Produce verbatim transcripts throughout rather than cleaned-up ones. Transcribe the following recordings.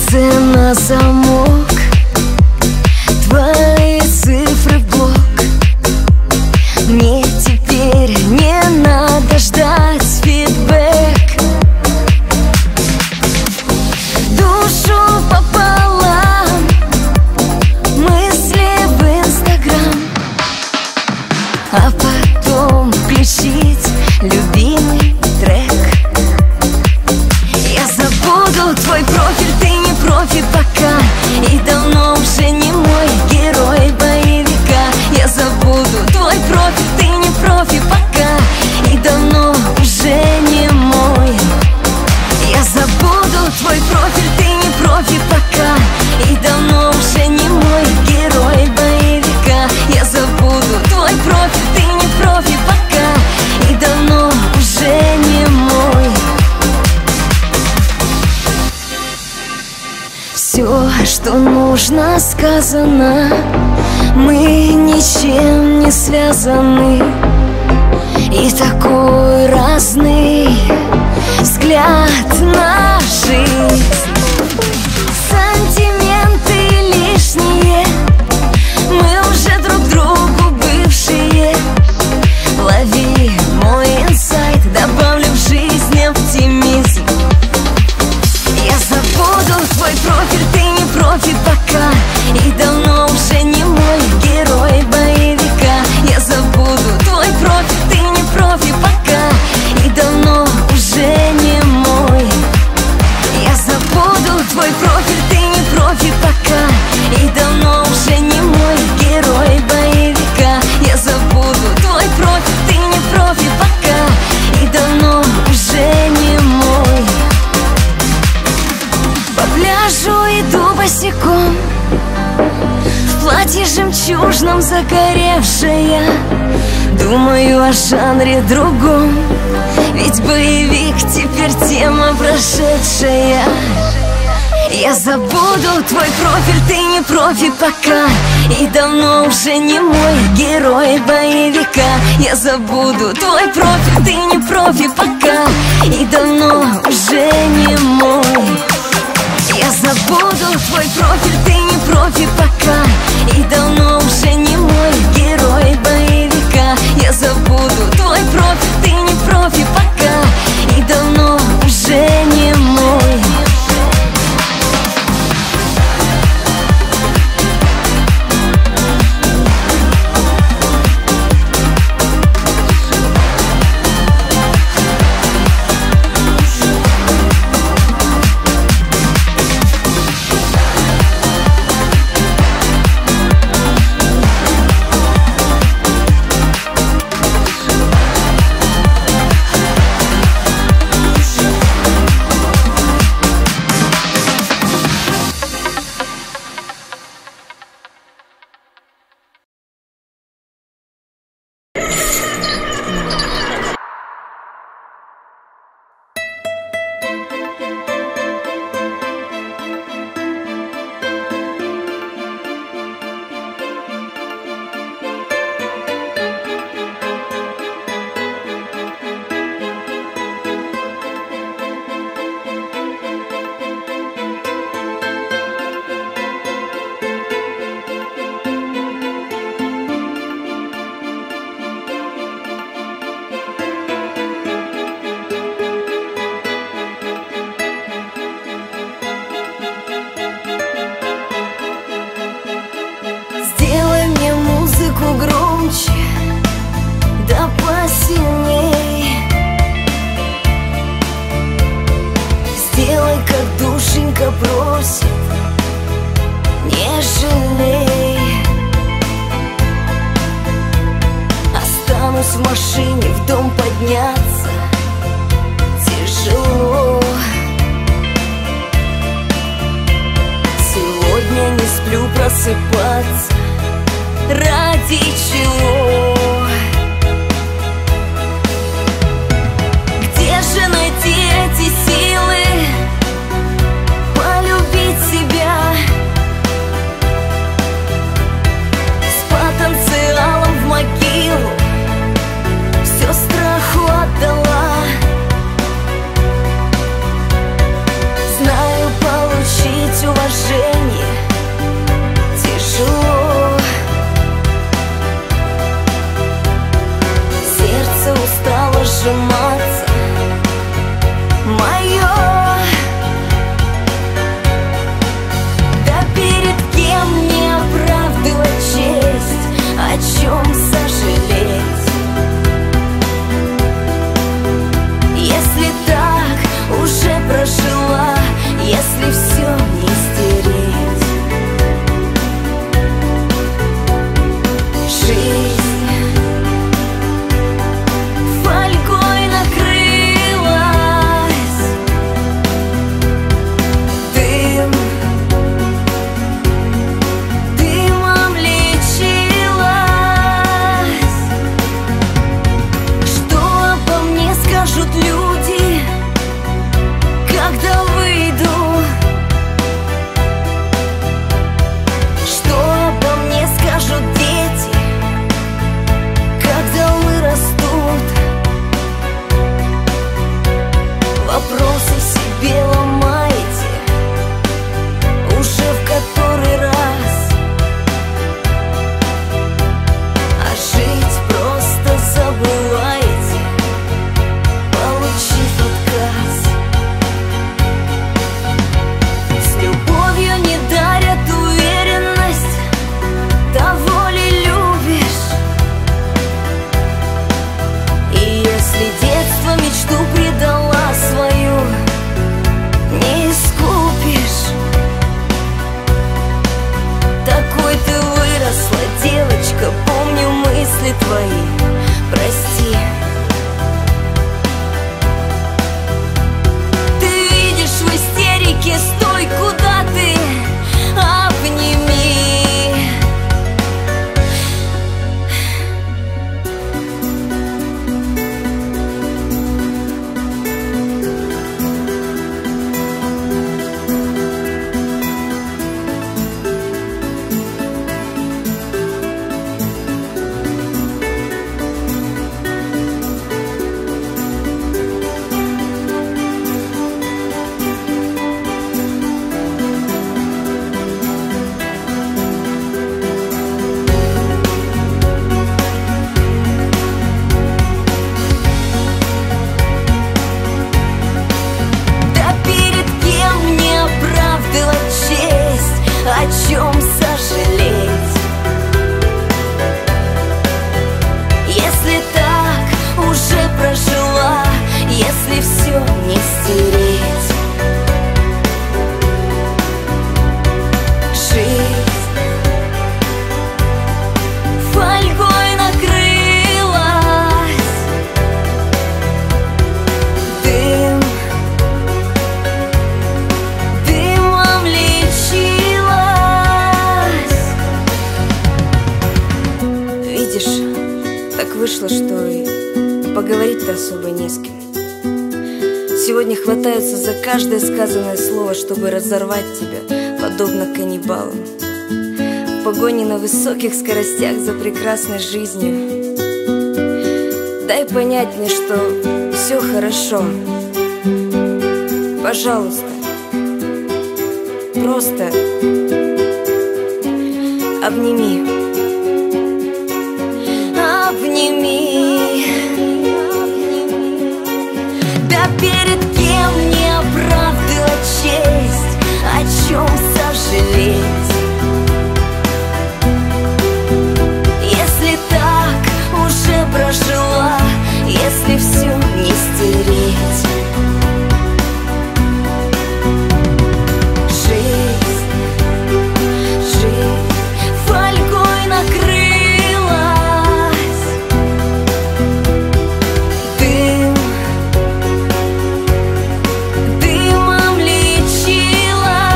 сердце на замок, твои цифры в блок. Мне теперь не надо ждать фидбэк. Душу пополам, мысли в Инстаграм, а потом включить любимый трек. Я забуду твой профиль, ты не профи пока, и давно уже не мой герой боевика. Я забуду твой профиль, ты не профи пока, и давно уже не мой. Я забуду твой профиль, ты не профи пока, и давно уже не мой герой боевика. Я забуду твой профиль, ты не профи пока, и давно уже не мой. Все, что нужно, сказано. Мы ничем не связаны, и такой разный взгляд на жизнь. Сантименты лишние, мы уже друг другу бывшие. Лови мой инсайт, добавлю в жизнь оптимизм. Я забуду твой профиль, ты не профи пока, и давно уже не мой герой боевика. Я забуду твой профиль, ты не профи пока, и давно уже не мой. Я забуду твой профиль, ты не профи пока, и давно уже не мой герой боевика. Я забуду твой профиль, ты не профи пока, и давно уже не мой. По пляжу иду босиком, в платье жемчужном загоревшая. Думаю о жанре другом, ведь боевик теперь тема прошедшая. Я забуду твой профиль, ты не профи пока, и давно уже не мой герой боевика. Я забуду твой профиль, ты не профи пока, и давно уже не мой. Я забуду твой профиль, ты не профи пока, и давно уже не мой герой боевика. Я забуду твой профиль, ты не профи пока, и давно уже не мой. Да посильней, сделай, как душенька просит, не жалей. Останусь в машине, в дом подняться тяжело. Сегодня не сплю, просыпаться ради чего? Где же найти эти силы полюбить себя с потенциалом в могилу? Все страху отдала. Знаю, получить вышло, что и поговорить-то особо не с кем. Сегодня хватаются за каждое сказанное слово, чтобы разорвать тебя, подобно каннибалам. В погоне на высоких скоростях за прекрасной жизнью. Дай понять мне, что все хорошо. Пожалуйста, просто обними. Обними. Да перед кем мне оправдывать честь, о чем сожалеть? Если так уже прожила, если все не стереть. Жизнь, жизнь фольгой накрылась, дым, дымом лечилась.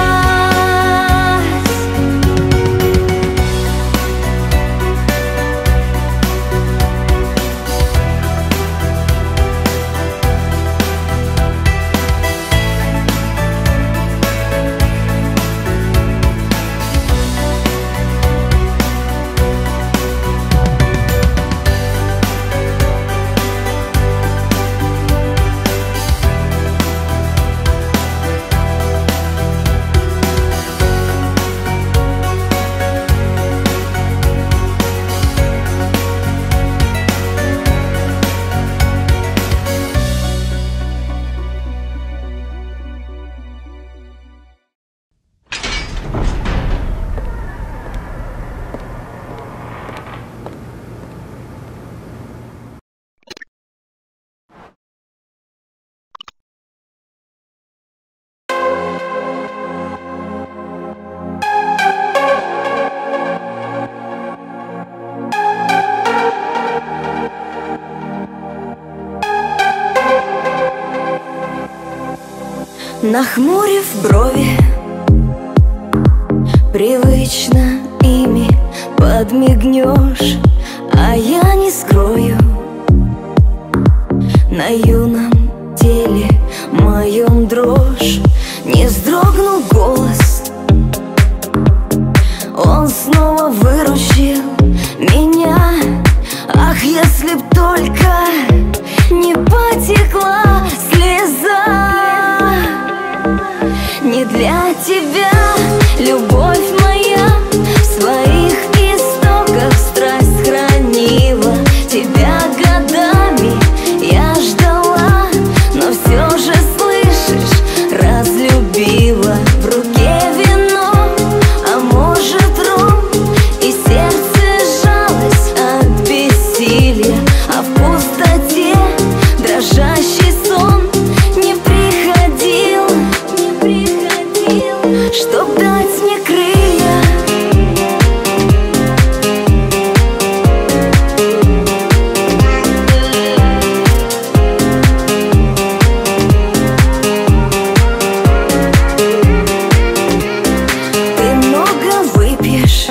Нахмурив брови, привычно ими подмигнешь, а я не скрою. На юном теле моем дрожь, не вздрогнул голос. Он снова выручил меня. Ах, если б только не потекла слеза. Не для тебя, любовь моя, в своих истоках страсть хранила. Тебя годами я ждала, но все же, слышишь, разлюбила. В руке вино, а может ром, и сердце сжалось от бессилия. А в пустоте дрожащий сон не приходил, не приходил, чтоб дать мне крылья. Ты много выпьешь,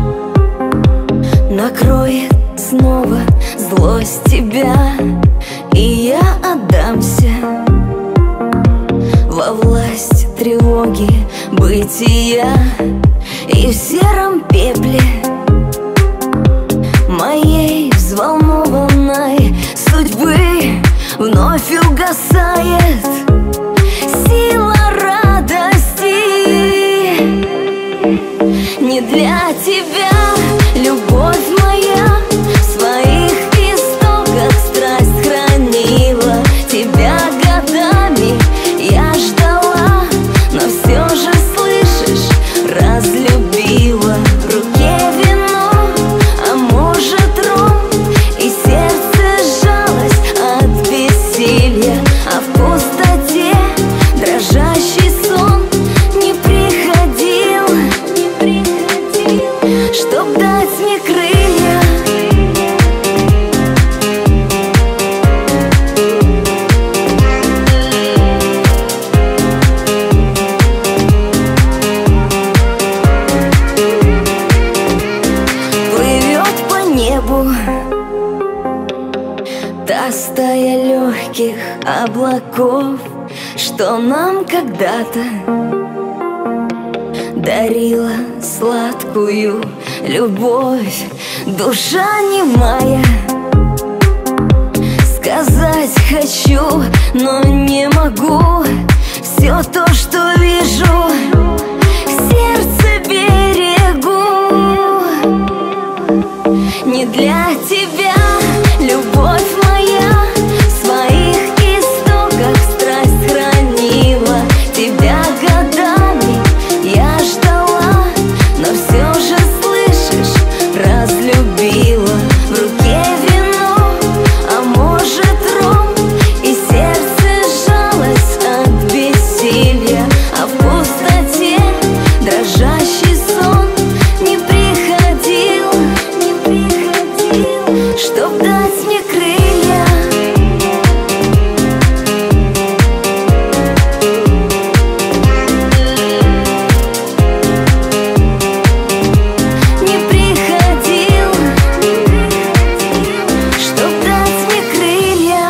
накроет снова злость тебя, и я отдамся во власть тревоги бытия. И в сером пепле моей взволнованной судьбы вновь угасает сила радости. Не для тебя, любовь моя, в своих истоках страсть хранила. Тебя годами я ждала, но все же, слышишь, разлюбила. В руке вино, а может ром, и сердце сжалось от бессилия. А в пустоте ярких облаков, что нам когда-то дарила сладкую любовь. Душа немая, сказать хочу, но не могу. Все то, что вижу, в сердце берегу. Не для тебя, любовь моя, в своих истоках страсть хранила. Тебя годами я ждала, но все же, слышишь, разлюбила. В руке вино, а может ром, и сердце сжалось от бессилия. А в пустоте дрожащий сон не приходил, не приходил, чтоб дать мне крылья. Не приходил, чтоб дать мне крылья.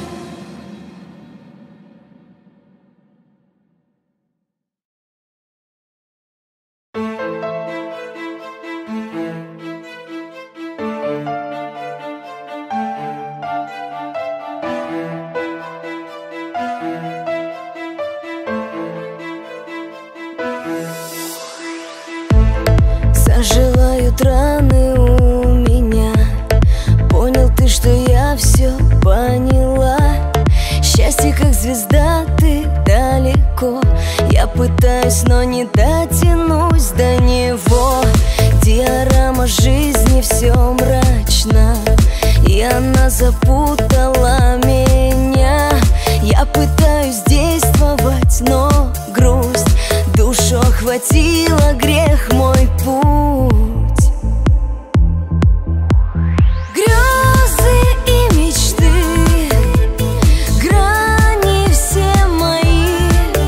Заживают раны у меня. Понял ты, что я все поняла. Счастье, как звезда, ты далеко. Я пытаюсь, но не дотянусь до него. Диорама жизни, все мрачно, и она запутала меня. Я пытаюсь действовать, но грусть душу охватила, грех мой путь. Грезы и мечты, грани все мои.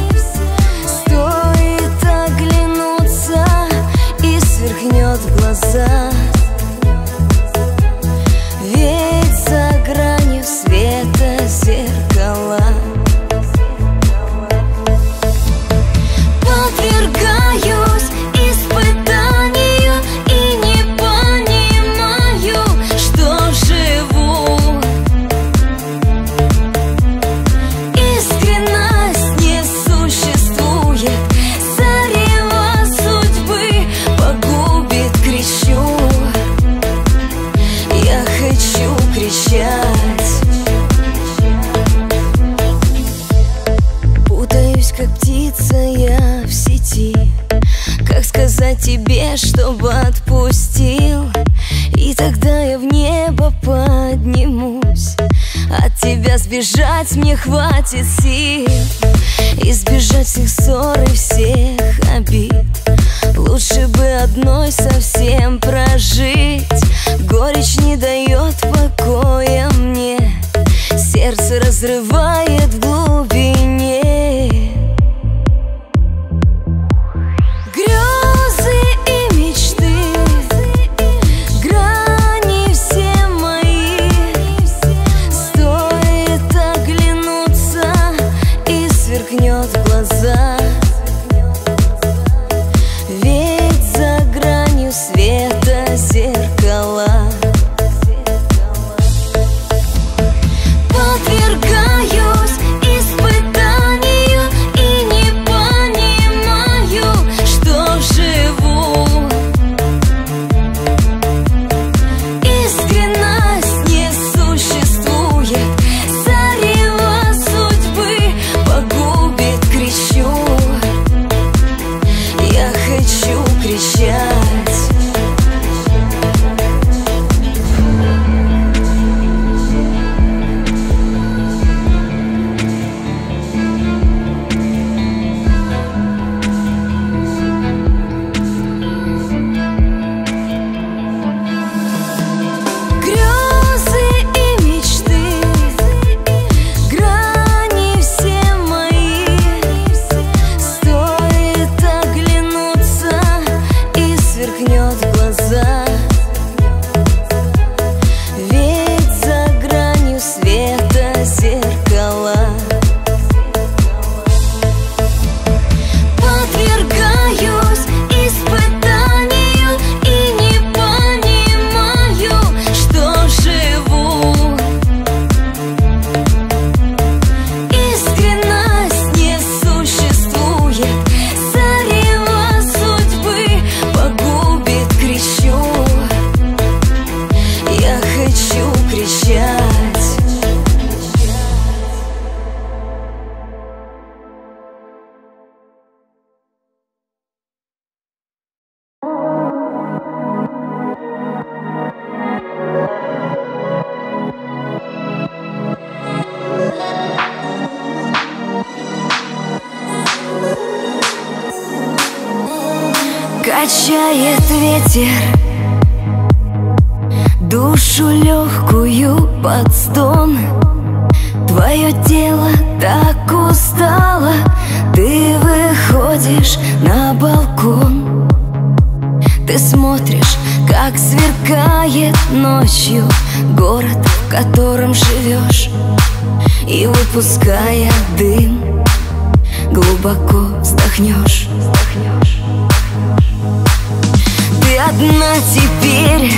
Стоит оглянуться, и сверкнет в глаза. Ведь за гранью света зеркала. Подвергаюсь испытанию и не понимаю, что живу. Искренность не существует, зарево судьбы погубит, кричу. Я хочу кричать. Путаюсь, как птица я в сети. Как сказать тебе, чтобы отпустил? И тогда я в небо поднимусь. От тебя сбежать мне хватит сил. Избежать всех ссор и всех обид. Лучше бы одной совсем прожить. Горечь не дает покоя мне. Сердце разрывает в глубине. Грезы и мечты, грани все мои. Стоит оглянуться, и сверкнет в глаза. Ведь за гранью света зеркала. Подвергаюсь Качает ветер душу легкую под стон. Твое тело так устало, ты выходишь на балкон. Ты смотришь, как сверкает ночью город, в котором живешь, и, выпуская дым, глубоко вздохнешь. Ты одна теперь,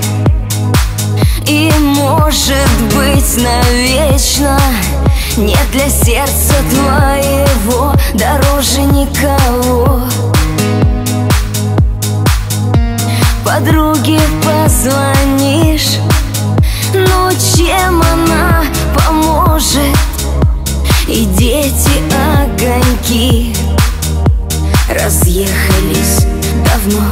и, может быть, навечно. Нет для сердца твоего дороже никого. Подруге позвонишь, ну чем она поможет? И дети огоньки разъехались давно.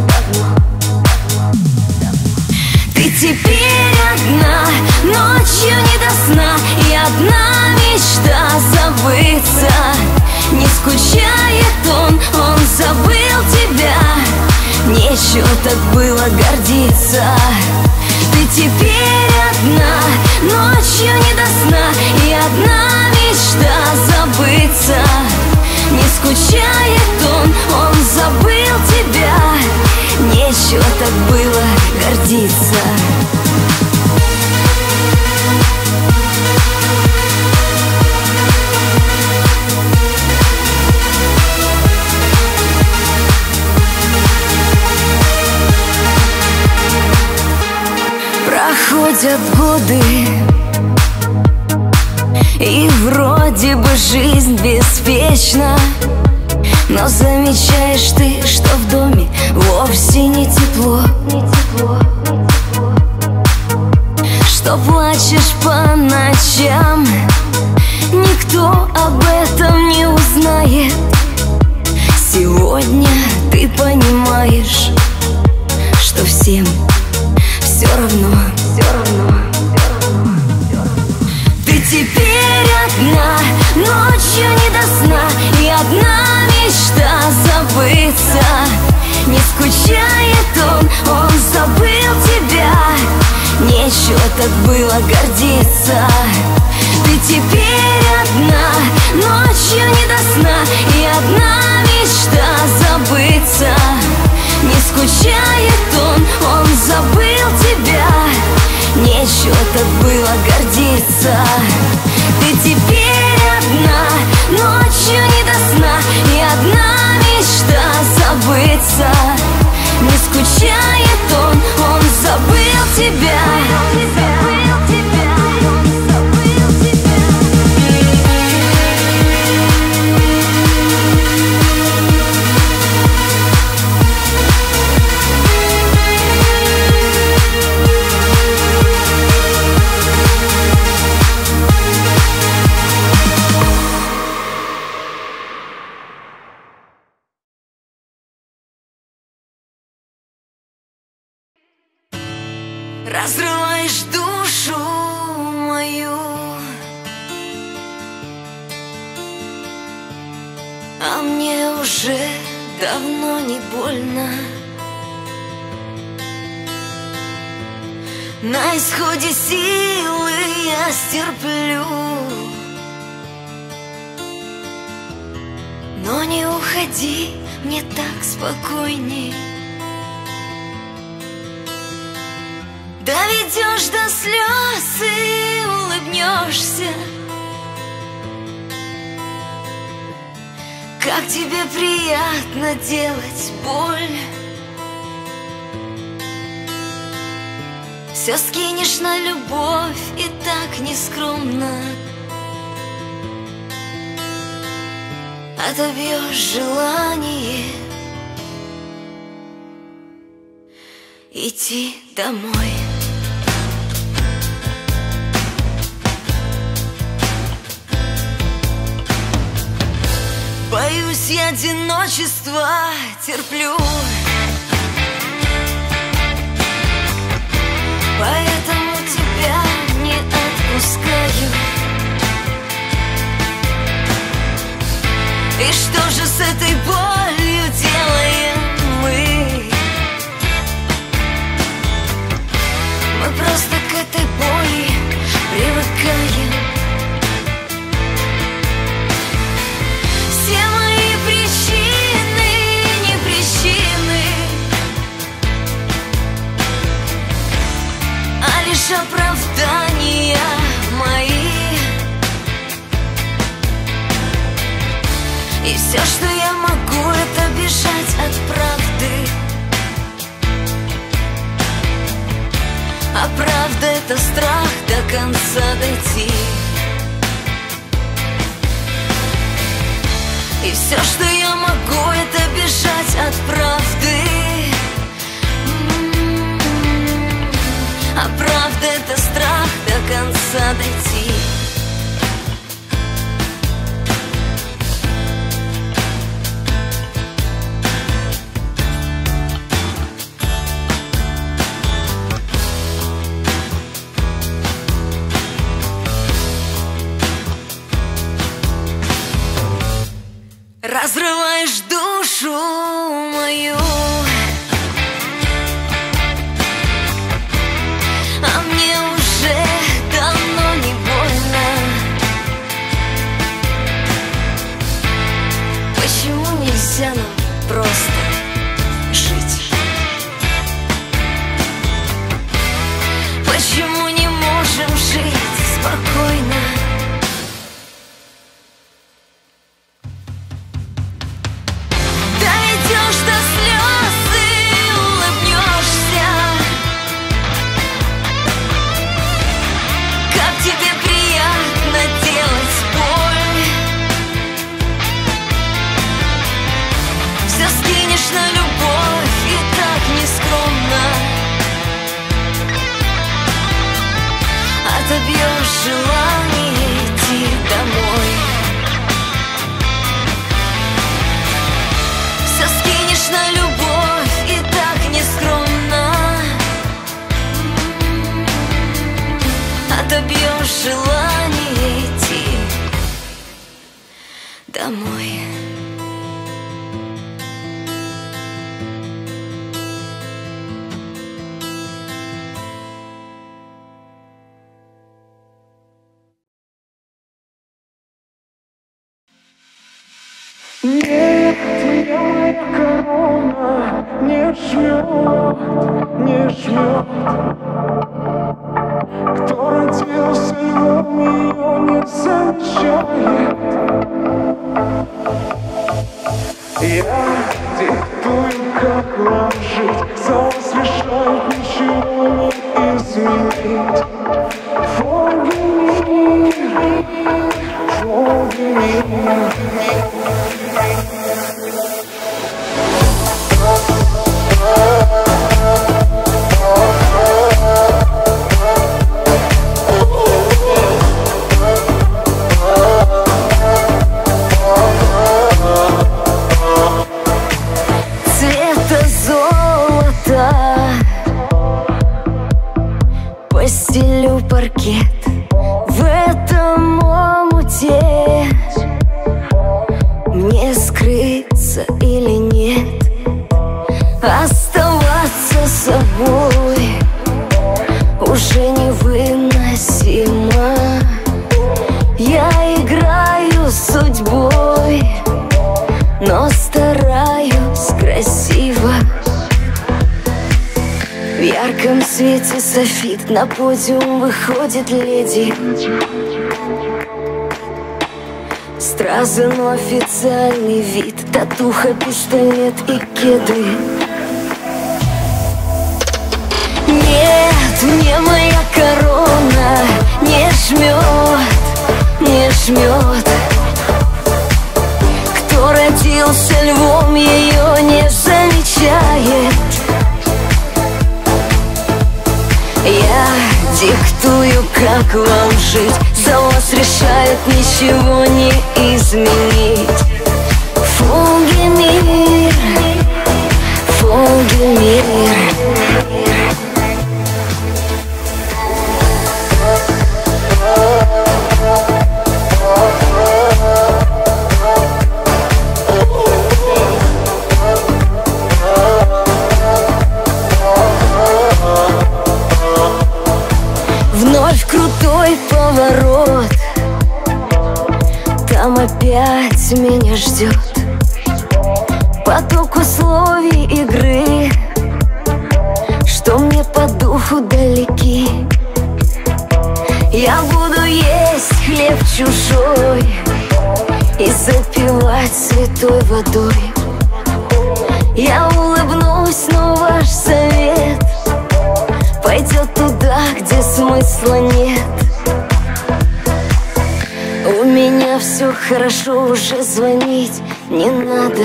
Ты теперь одна, ночью не до сна, и одна мечта забыться. Не скучает он, он забыл тебя. Нечего так было гордиться. Ты теперь одна, ночью не до сна, и одна мечта забыться. Не скучает он, он забыл тебя. Нечего так было гордиться. Проходят годы, и вроде бы жизнь беспечна, но замечаешь ты, что в доме вовсе не тепло, что плачешь по ночам, никто об этом не узнает. Сегодня ты понимаешь, что всем все равно, все равно. Ты теперь одна, ночью не до сна, и одна мечта забыться. Не скучает он, он забыл тебя. Нечего так было гордиться. Ты теперь одна, ночью не до сна, и одна мечта забыться. Не скучает он, он забыл тебя. Нечего так было гордиться. Ты теперь одна, ночью не до сна, и одна мечта забыться. Не скучает он, он забыл тебя. Разрываешь душу мою, а мне уже давно не больно. На исходе силы я стерплю, но не уходи, мне так спокойней. Доведешь до слез и улыбнешься. Как тебе приятно делать боль. Все скинешь на любовь и так нескромно отобьешь желание идти домой. Боюсь я одиночества, терплю, поэтому тебя не отпускаю. И что же с этой болью делаем мы? конца дойти. И все, что я могу, это бежать от правды. А правда — это страх до конца дойти. Разрываешь душу мою, а мне уже давно не больно. Почему нельзя нам просто жить? Почему не можем жить спокойно? Дойдешь до слез и улыбнешься. Как тебе приятно делать боль. Все скинешь на любовь и так нескромно отобьешь желание идти домой. Все скинешь на любовь и так нескромно отобьешь желание идти домой. Нет, моя корона не жмет, не жмет. Кто родился львом, ее не замечает. Я диктую, как вам жить, за вас решают, ничего не изменить. Фоги мир, фоги мир. Цвета золота постелю паркет в этом омуте. Мне скрыться или нет, оставаться собой уже невыносимо. Я играю с судьбой, но стараюсь красиво. В ярком свете софит на подиум выходит леди. Стразы, но официальный вид, татуха, пистолет и кеды. Нет, мне моя корона не жмет, не жмет. Кто родился львом, ее не замечает. Я диктую, как вам жить, за вас решают, ничего не изменить. Фоги мир, фоги мир. Вновь крутой поворот, там опять меня ждет поток условий игры, что мне по духу далеки. Я буду есть хлеб чужой и запивать святой водой. Я улыбнусь, но ваш совет пойдет туда, где смысла нет. хорошо, уже звонить не надо.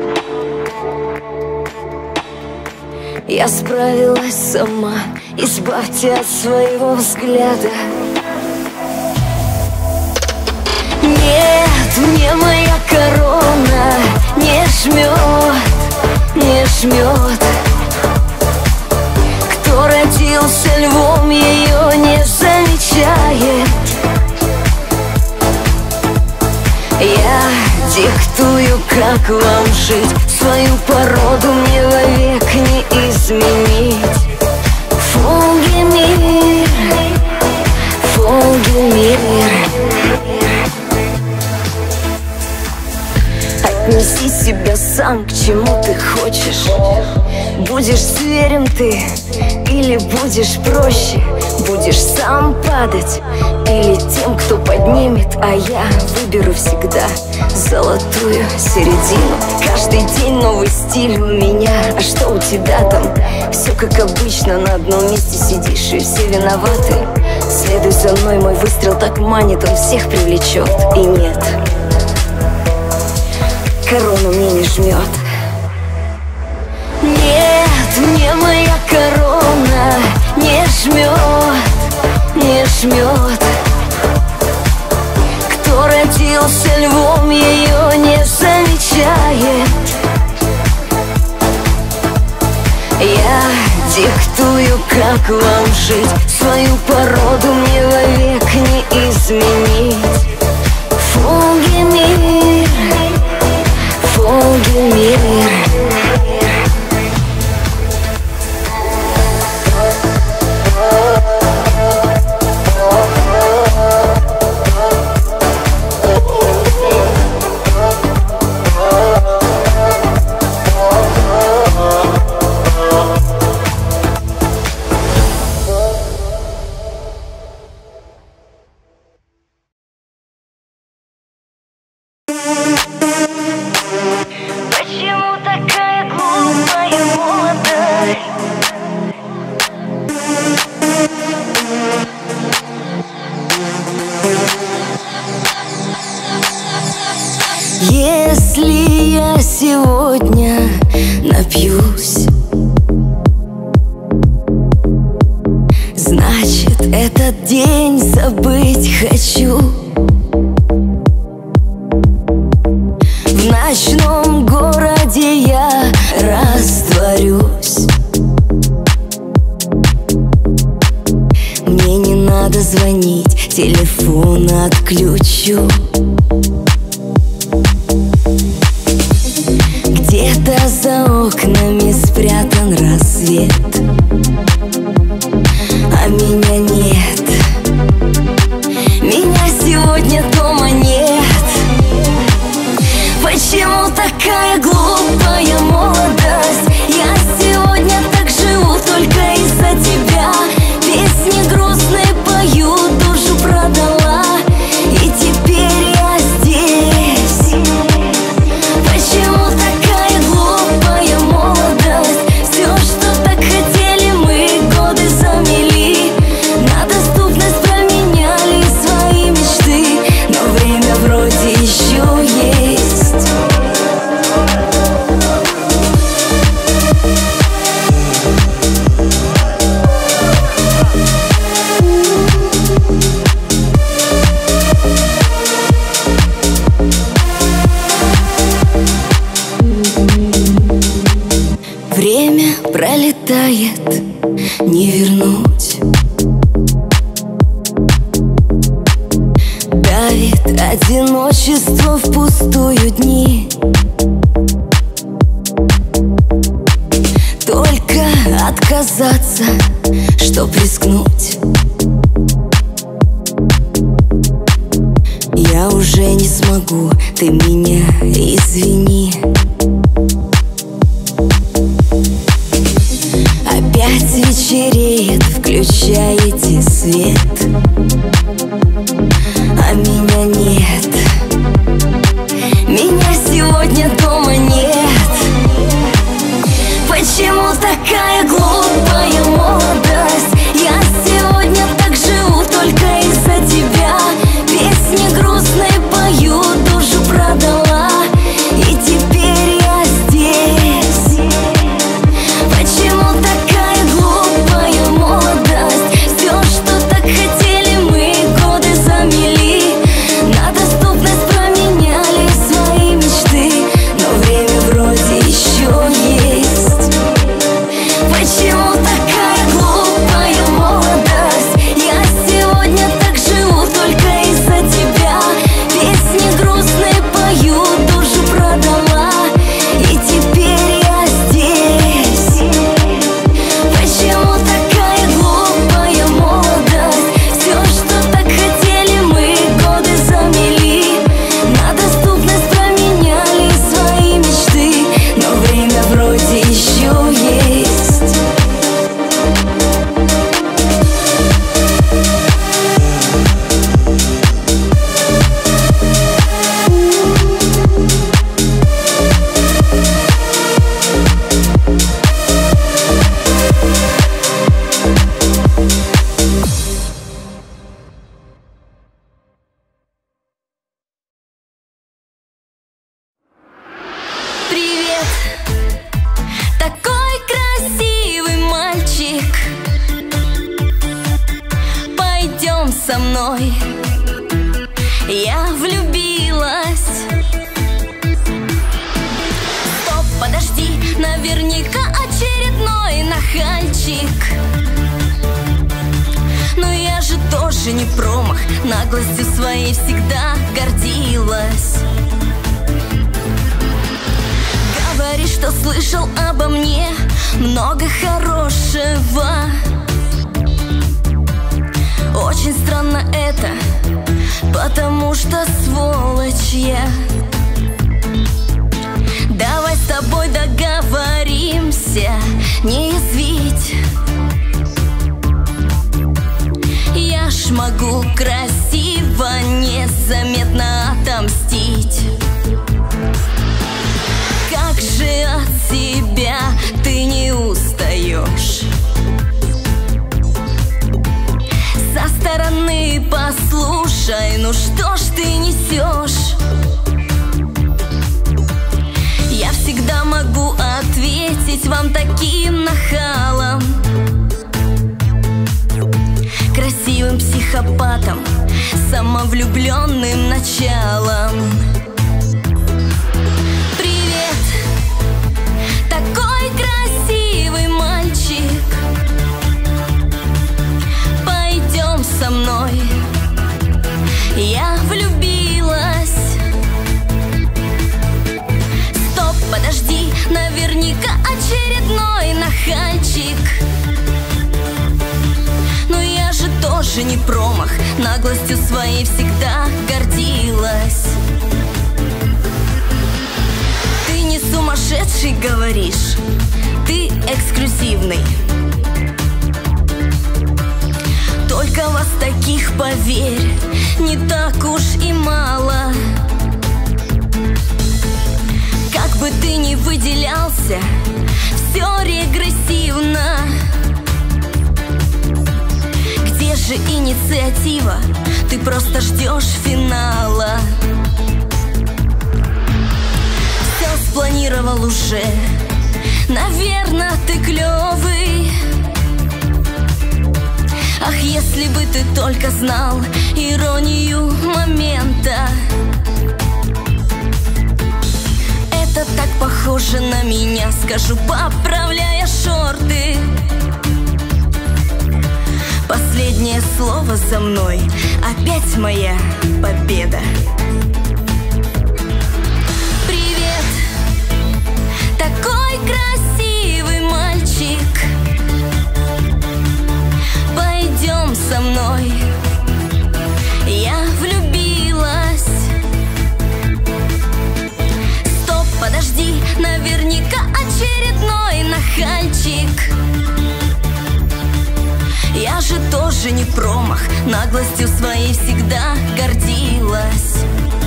Я справилась сама, избавьте от своего взгляда. Нет, мне моя корона не жмет, не жмет. Кто родился львом, ее не замечает. Я диктую, как вам жить. Свою породу мне вовек не изменить. Фунгемир, фунгемир. Отнеси себя сам к чему ты хочешь. Будешь зверем ты или будешь проще? Будешь сам падать или тем, кто поднимет? А я выберу всегда золотую середину. Каждый день новый стиль у меня. А что у тебя там? Все как обычно, на одном месте сидишь и все виноваты. Следуй за мной, мой выстрел так манит, он всех привлечет. И нет, корону мне не жмет. Нет, мне моя корона не жмет, не жмет. Кто родился львом, ее не замечает. Я диктую, как вам жить. Свою породу мне вовек не изменить. Фунгемир, фунгемир. Если я сегодня напьюсь, значит, этот день забыть хочу. В ночном городе я растворюсь. Мне не надо звонить, телефон отключу. Где-то за окнами спрятан рассвет, а меня нет. Меня сегодня дома нет. Почему такая глупая молодость? Я сегодня так живу только из-за тебя. Песни грустные пою, душу продала, и теперь я здесь. Почему такая глупая молодость? Все, что так хотели мы, годы замели. На доступность променяли свои мечты, но время вроде еще есть. Время пролетает, не вернуть. Давит одиночество впустую дни. Только отказаться, чтоб рискнуть. Я уже не смогу, ты меня извини. Опять вечереет, включаете свет, а меня нет. Меня сегодня дома нет. Почему такая глупая молодость? Я сегодня так живу только из-за тебя. Песни грустные пою, душу такой красивый мальчик, пойдем со мной. Я влюбилась. Стоп, подожди, наверняка очередной нахальчик. Но я же тоже не промах, наглостью своей всегда гордилась. Говоришь, что слышал обо мне много хорошего. Очень странно это, потому что сволочь я. Давай с тобой договоримся не язвить. Я ж могу красиво, незаметно отомстить. Как же от тебя ты не устаешь? Со стороны послушай, ну что ж ты несешь? Я всегда могу ответить вам таким нахалом, красивым психопатом, самовлюбленным началом. Привет, такой красивый мальчик, пойдем со мной. Я влюбилась. Стоп, подожди, наверняка очередной нахальчик. Но я же тоже не промах, наглостью своей всегда гордилась. Ты не сумасшедший, говоришь, ты эксклюзивный. Только вас таких, поверь, не так уж и мало. Как бы ты ни выделялся, все регрессивно. Где же инициатива? Ты просто ждешь финала. Все спланировал уже, наверное, ты клевый. Ах, если бы ты только знал иронию момента. Это так похоже на меня, скажу, поправляя шорты. Последнее слово за мной, опять моя победа. Привет, такой красивый мальчик, пойдем со мной. Я влюбилась. Стоп, подожди, наверняка очередной нахальчик. Я же тоже не промах, наглостью своей всегда гордилась.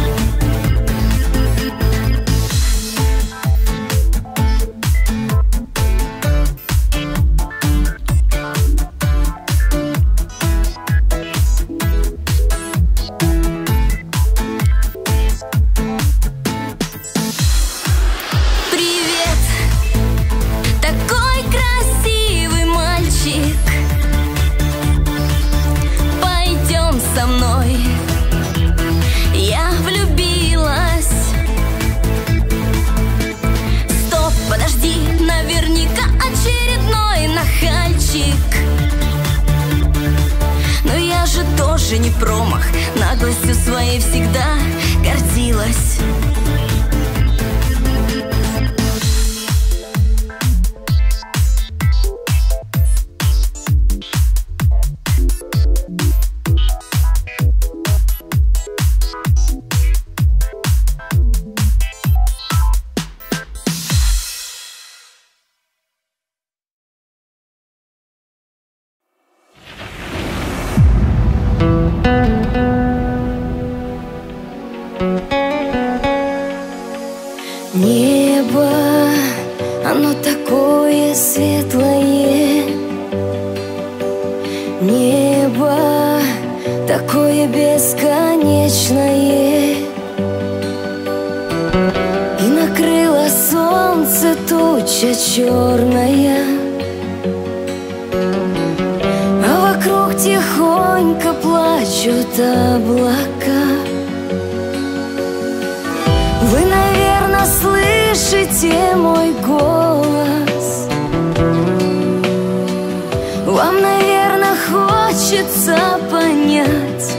Тоже не промах, наглостью своей всегда гордилась. Небо, оно такое светлое. Небо такое бесконечное. И накрыло солнце туча черная, а вокруг тихонько плачут облака. Вы, наверное, слышите мой голос. Вам, наверное, хочется понять.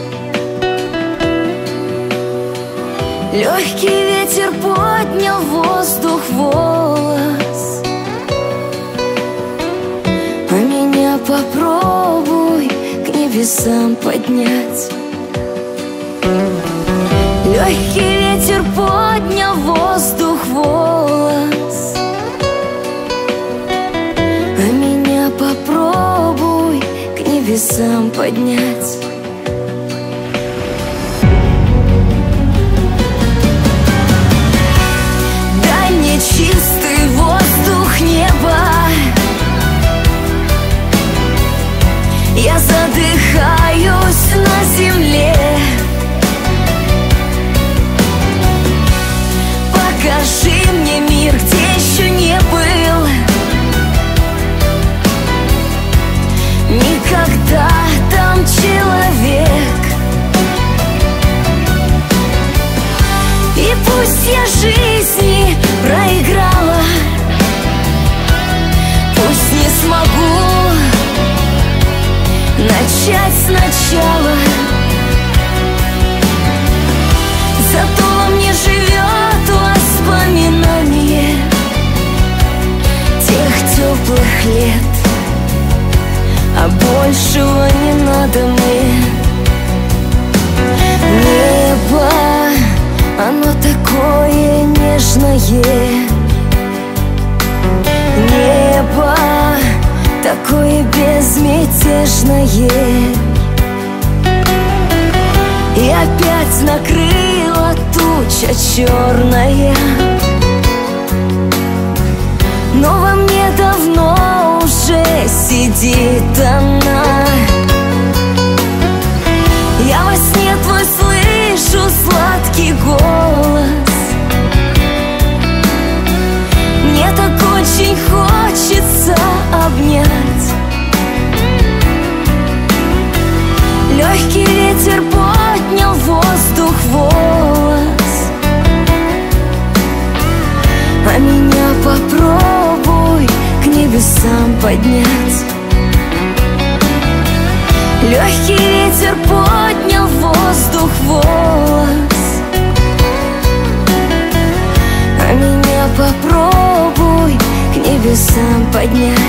Легкий ветер поднял в воздух волос, а меня попробуй к небесам поднять. Легкий ветер поднял в воздух волос, а меня попробуй к небесам поднять. Дай мне чистый воздух неба, я задыхаюсь на земле. Покажи мне мир, где еще не был никогда там человек. И пусть я жизни проиграла, пусть не смогу начать сначала, зато во мне живет воспоминание тех теплых лет, а большего не надо мне. Небо, оно такое нежное, небо такое безмятежное, и опять накрыла туча черная, но во мне давно уже сидит она. Я во сне твой слышу сладкий голос, мне так очень хочется обнять. Легкий ветер поднял в воздух волос, а меня попробуй к небесам поднять. Легкий ветер поднял в воздух волос, а меня попробуй к небесам поднять.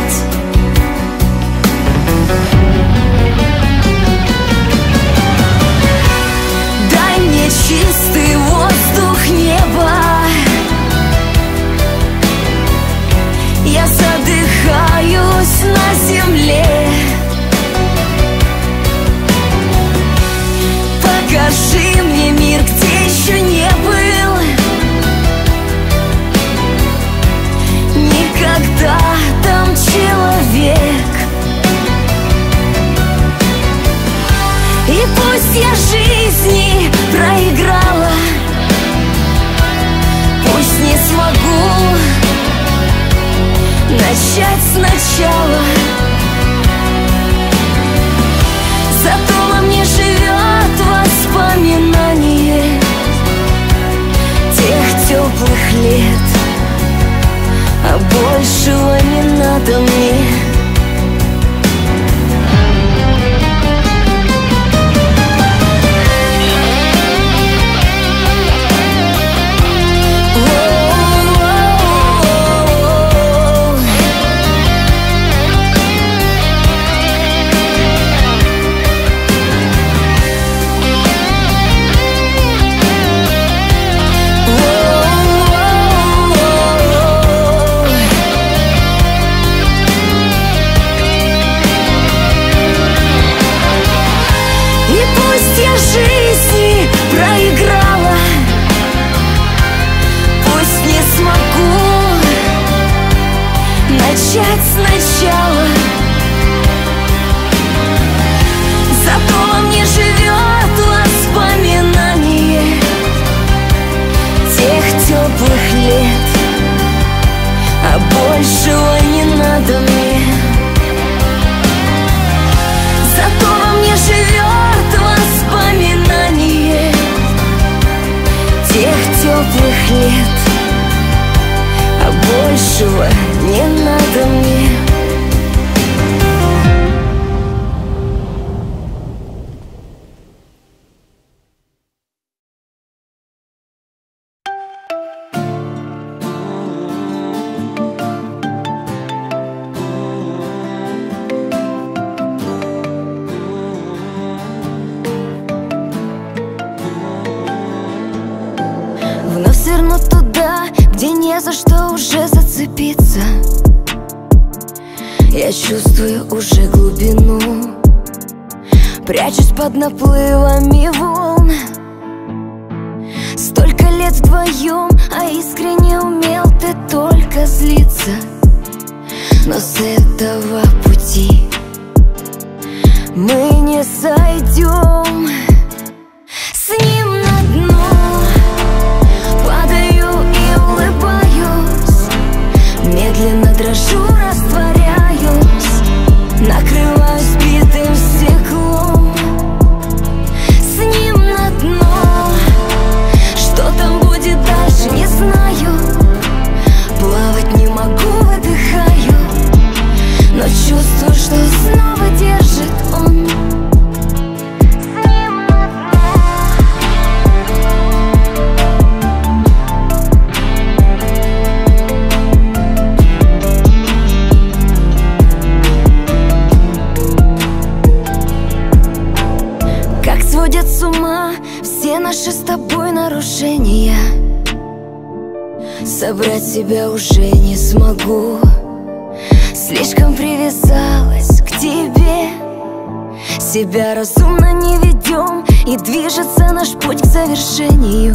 Дай мне чистый воздух неба, я задыхаюсь на земле. Покажи мне мир, где еще не был никогда там человек. И пусть я жизни проиграла, пусть не смогу начать сначала, зато во мне живет воспоминание тех теплых лет, а большего не надо мне. Жизни проиграла, пусть не смогу начать сначала, зато во мне живет воспоминание тех теплых лет, а боль большего не надо мне. Зато во мне живет воспоминание тех теплых лет, а большего не надо мне. Вновь сверну туда, где не за что уже зацепиться. Я чувствую уже глубину, прячусь под наплывами волн. Столько лет вдвоем, а искренне умел ты только злиться. Но с этого пути мы не сойдем. С ним на дно падаю и улыбаюсь, медленно дрожу, растворяюсь, накрываюсь битым стеклом. С ним на дно, что там будет дальше, не знаю. Плавать не могу, выдыхаю, но чувствую, что снова держит он. Сводят с ума все наши с тобой нарушения. Собрать себя уже не смогу, слишком привязалась к тебе. Себя разумно не ведем, и движется наш путь к завершению.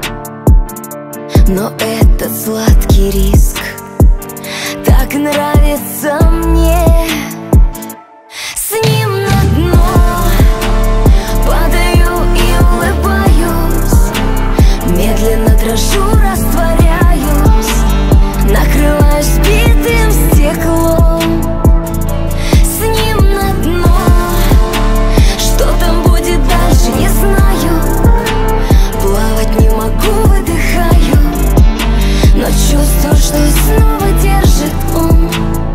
Но этот сладкий риск так нравится мне. С ним на дно падаю и улыбаюсь, медленно дрожу, растворяюсь, накрываюсь битым стеклом. С ним на дно, что там будет дальше, не знаю. Плавать не могу, выдыхаю, но чувствую, что снова держит он.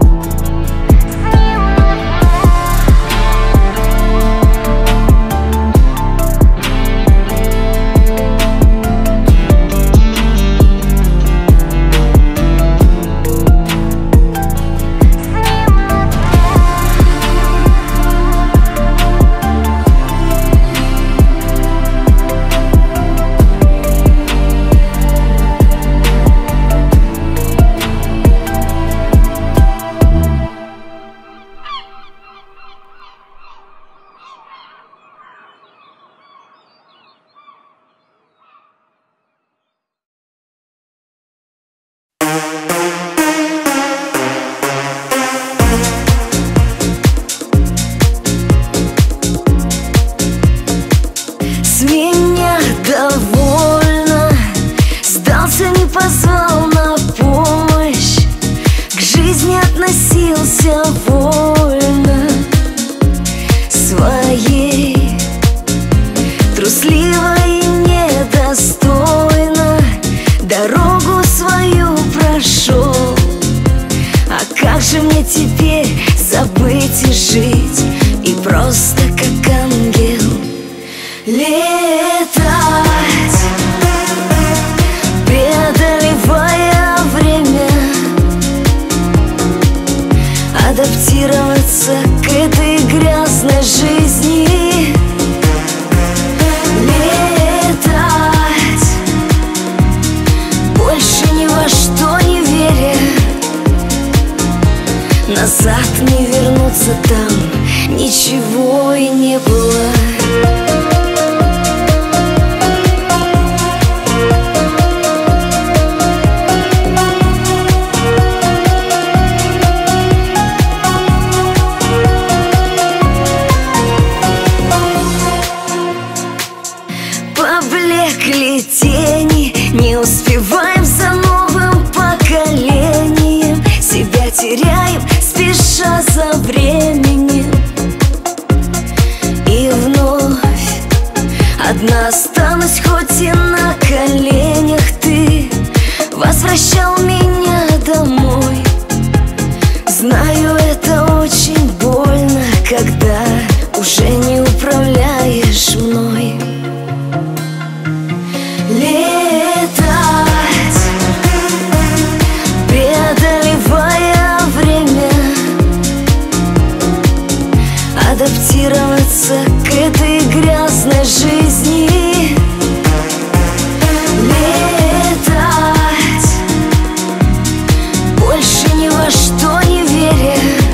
С меня довольно, сдался, не позвал на помощь, к жизни относился вольно, своей, трусливо и недостойно дорогу свою прошел. А как же мне теперь забыть и жить, и просто как ангел летать, преодолевая время, адаптироваться к этой грязной жизни. Летать, больше ни во что не веря, назад не вернуться, там ничего и не было. Поблекли тени, не успеваем за новым поколением грязной жизни. Летать, больше ни во что не веря,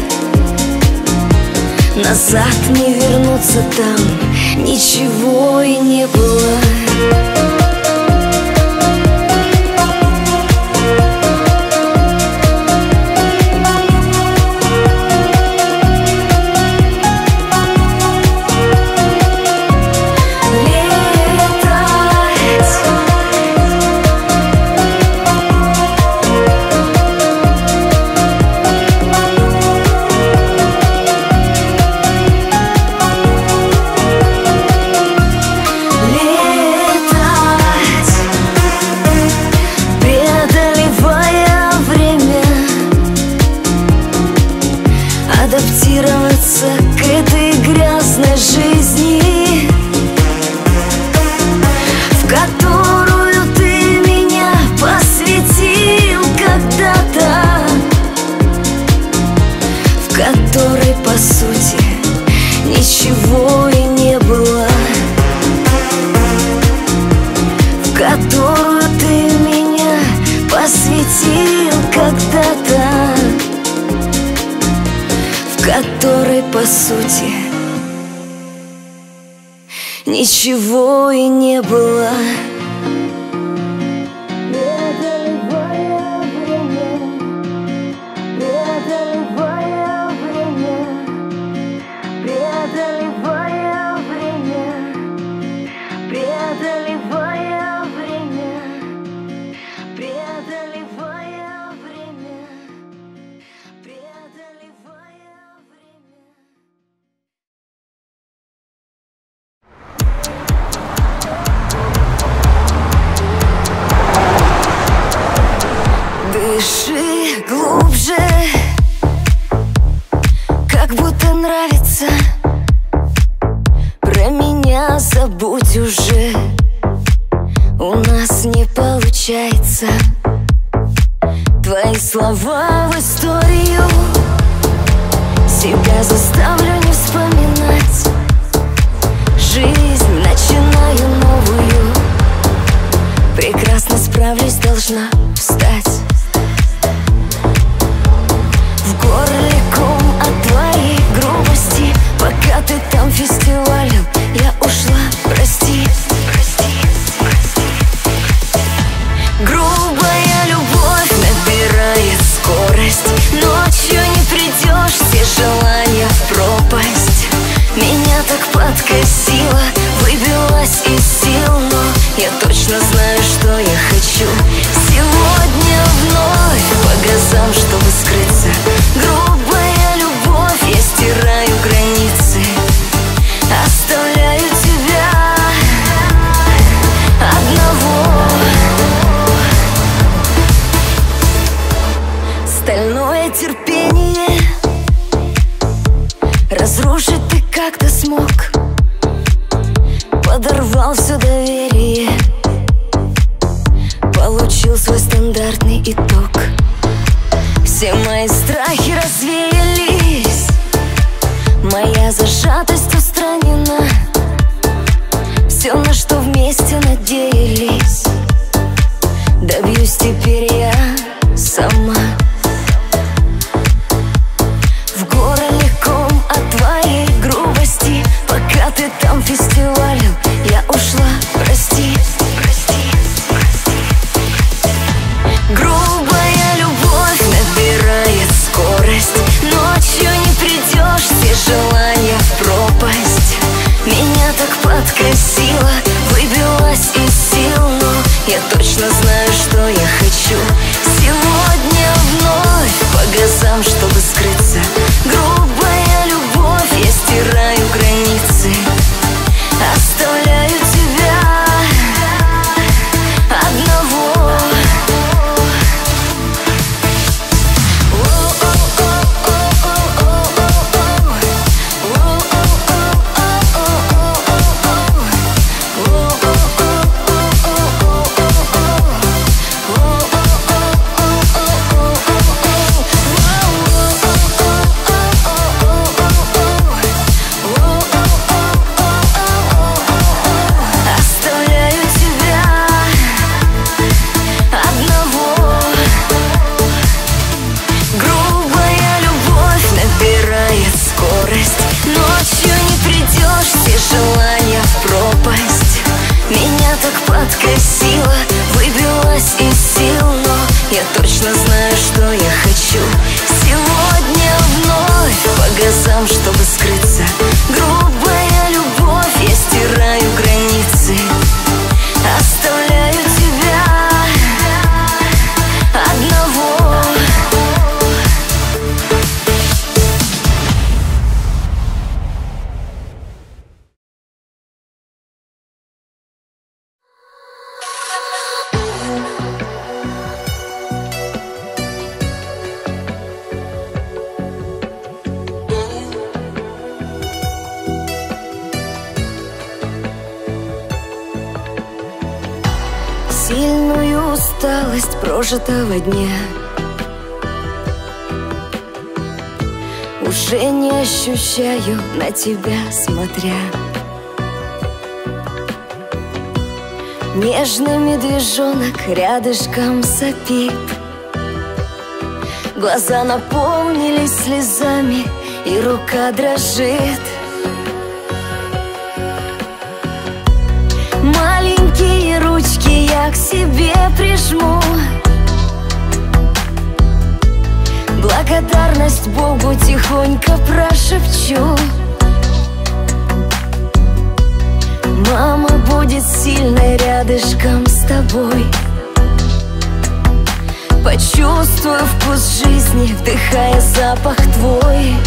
назад не вернуться, там ничего и не было. Адаптироваться к этой грязной жизни, в которую ты меня посвятил когда-то, в которой, по сути, ничего и не было, в которую ты меня посвятил когда-то, в которой, по сути, ничего и не было. Преодолевая время, преодолевая время, преодолевая время, преодолевая время, преодолевая время, преодолевая. Дыши глубже, как будто нравится. Про меня забудь уже, у нас не получается. Твои слова в историю, себя заставлю не вспоминать. Жизнь начинаю новую, прекрасно справлюсь, должна встать. В горле ком от твоей грубости, пока ты там фестивалил, я ушла, прости, прости, прости. Грубая любовь набирает скорость, ночью не придешь, все желания в пропасть. Меня так подкосило, выбилась из сил, но я точно знаю, что я хочу. Сегодня вновь по газам, чтобы скрыться. Грубая любовь, я стираю границы, оставляю тебя одного. Стальное терпение разрушить ты как-то смог, подорвал все доверие, получил свой стандартный итог. Все мои страхи развеялись, моя зажатость устранена. Все, на что вместе надеялись, добьюсь теперь я сама. В горле ком от твоей грубости, пока ты там фестивалил, я ушла, прости, прости, прости. Грубая любовь набирает скорость, ночью не придешь, все желания в пропасть. Меня так подкосило, выбилась из сил, но я точно знаю, что я хочу. Сегодня усталость прожитого дня. Уже не ощущаю на тебя смотря. Нежный медвежонок рядышком сопит. Глаза наполнились слезами, и рука дрожит. Маленькие ручки я к себе прижму. Благодарность Богу тихонько прошепчу. Мама будет сильной рядышком с тобой. Почувствую вкус жизни, вдыхая запах твой.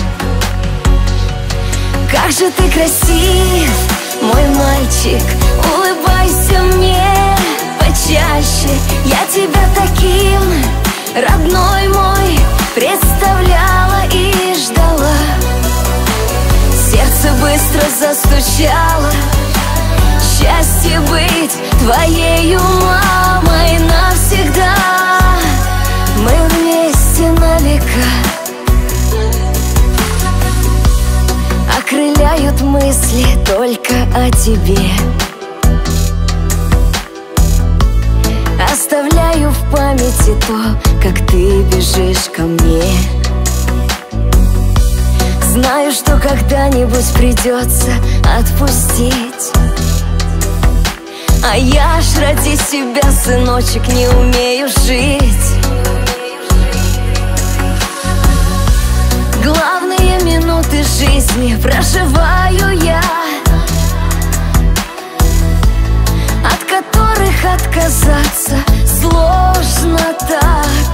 Как же ты красив, мой мальчик, улыбайся мне почаще. Я тебя таким, родной мой, представляла и ждала. Сердце быстро застучало. Счастье быть твоею мамой навсегда. Мы вместе на века. Окрыляют мысли только о тебе. Оставляю в памяти то, как ты бежишь ко мне. Знаю, что когда-нибудь придется отпустить. А я ж ради себя, сыночек, не умею жить. Главные минуты жизни проживаю я, от которых отказаться сложно так.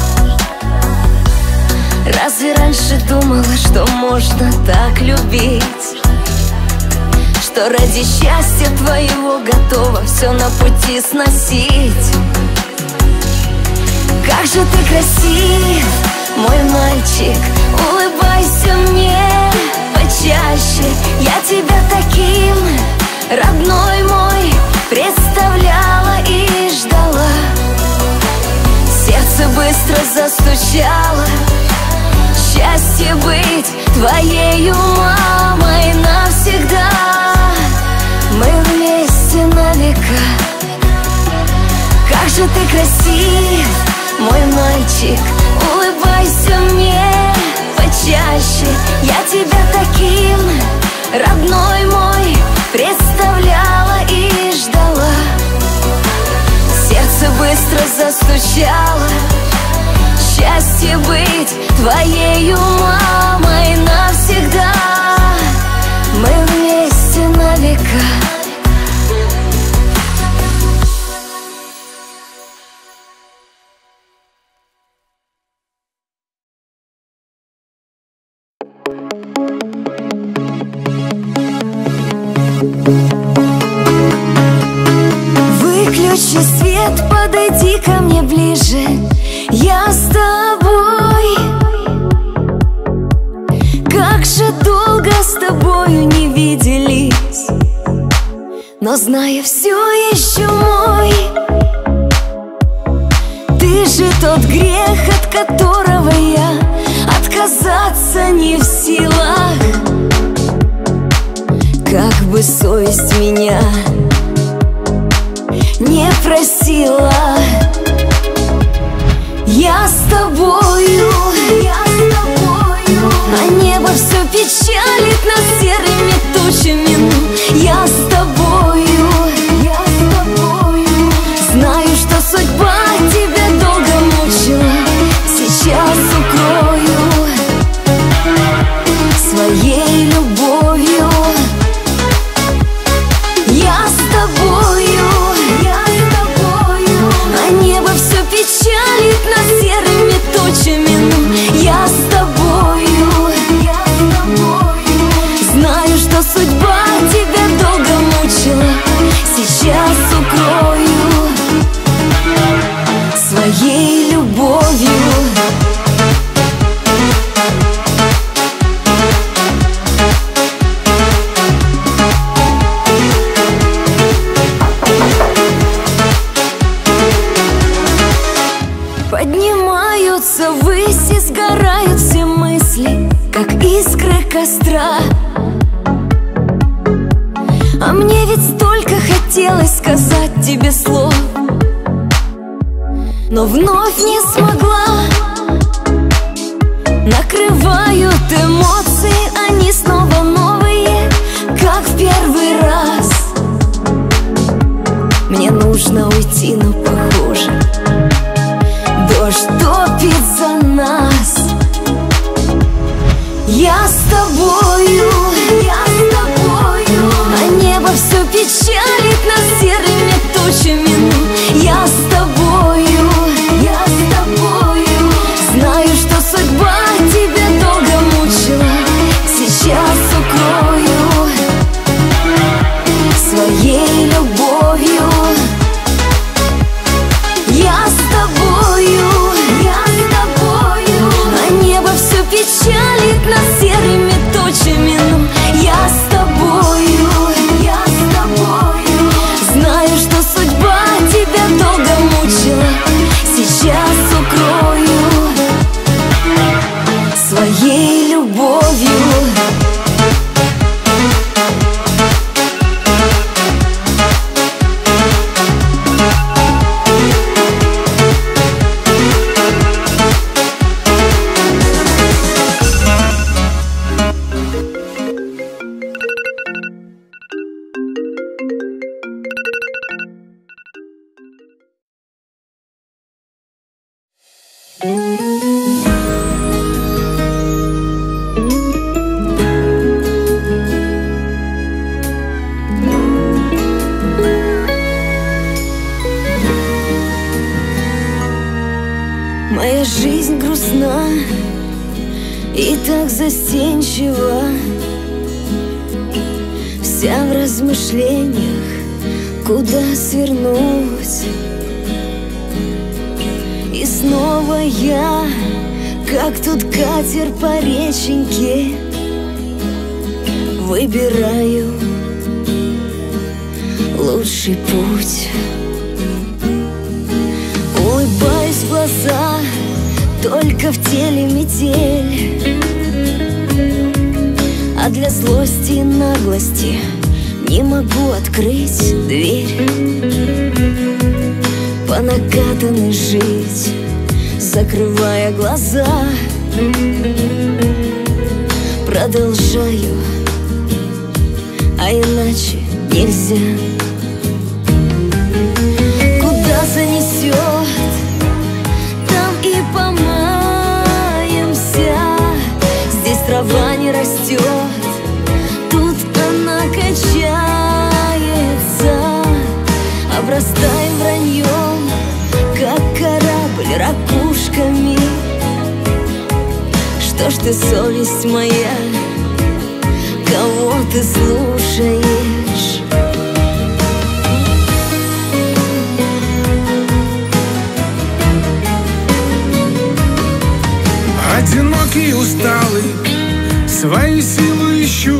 Разве раньше думала, что можно так любить? Что ради счастья твоего готова все на пути сносить? Как же ты красив, мой мальчик, улыбайся мне почаще. Я тебя таким, родной мой, представляла и ждала. Сердце быстро застучало. Счастье быть твоею мамой навсегда. Мы вместе на века. Как же ты красив, мой мальчик, улыбайся мне почаще. Я тебя таким, родной мой, представляла и ждала. Сердце быстро застучало. Счастье быть твоею мамой навсегда. Мы вместе на века. Выключи свет, подойди ко мне ближе. Я с тобой. Как же долго с тобою не виделись, но знаю, все еще мой. Ты же тот грех, от которого я отказаться не в силах. Как бы совесть меня не просила. Я с тобою, я с тобою, а небо все печалит нас серыми тучами. Я с тобою, я с тобою, знаю, что судьба тебя долго мучила. Сейчас укрою своей любовью. Я с тобою, я с тобою, а небо все печалит нас серыми тучами. Я с тобою, я с тобою, знаю, что судьба тебя долго мучила. Сейчас укрою своей любовью. ввыси сгорают все мысли, как искры костра. А мне ведь столько хотелось сказать тебе слов, но вновь не смогла. Накрывают эмоции, они снова новые, как в первый раз. Мне нужно уйти, но похоже, дождь топит за нас. Я с тобою, я с тобою, а небо все печалит нас серыми тучами. Я с тобою, я с тобою, знаю, что судьба тебя долго мучила. Сейчас укрою своей любовью. Я с тобою, я с тобою, а небо все печалит нас серыми тучами. Но я с тобою, я с тобою, знаю, что судьба тебя долго мучила. Сейчас укрою своей любовью. Моя жизнь грустна и так застенчива, вся в размышлениях, куда свернуть. И снова я, как тут катер по реченьке, выбираю лучший путь. Улыбаюсь в глаза, только в теле метель, а для злости и наглости не могу открыть дверь. По накатанной жить, закрывая глаза, продолжаю, а иначе нельзя. Куда занесет, там и помаемся. Здесь трава не растет, тут она качается. Обрастаем враньем, как корабль ракушками. Что ж ты, совесть моя, кого ты слушаешь? Одинокий, усталый, свою силу ищу.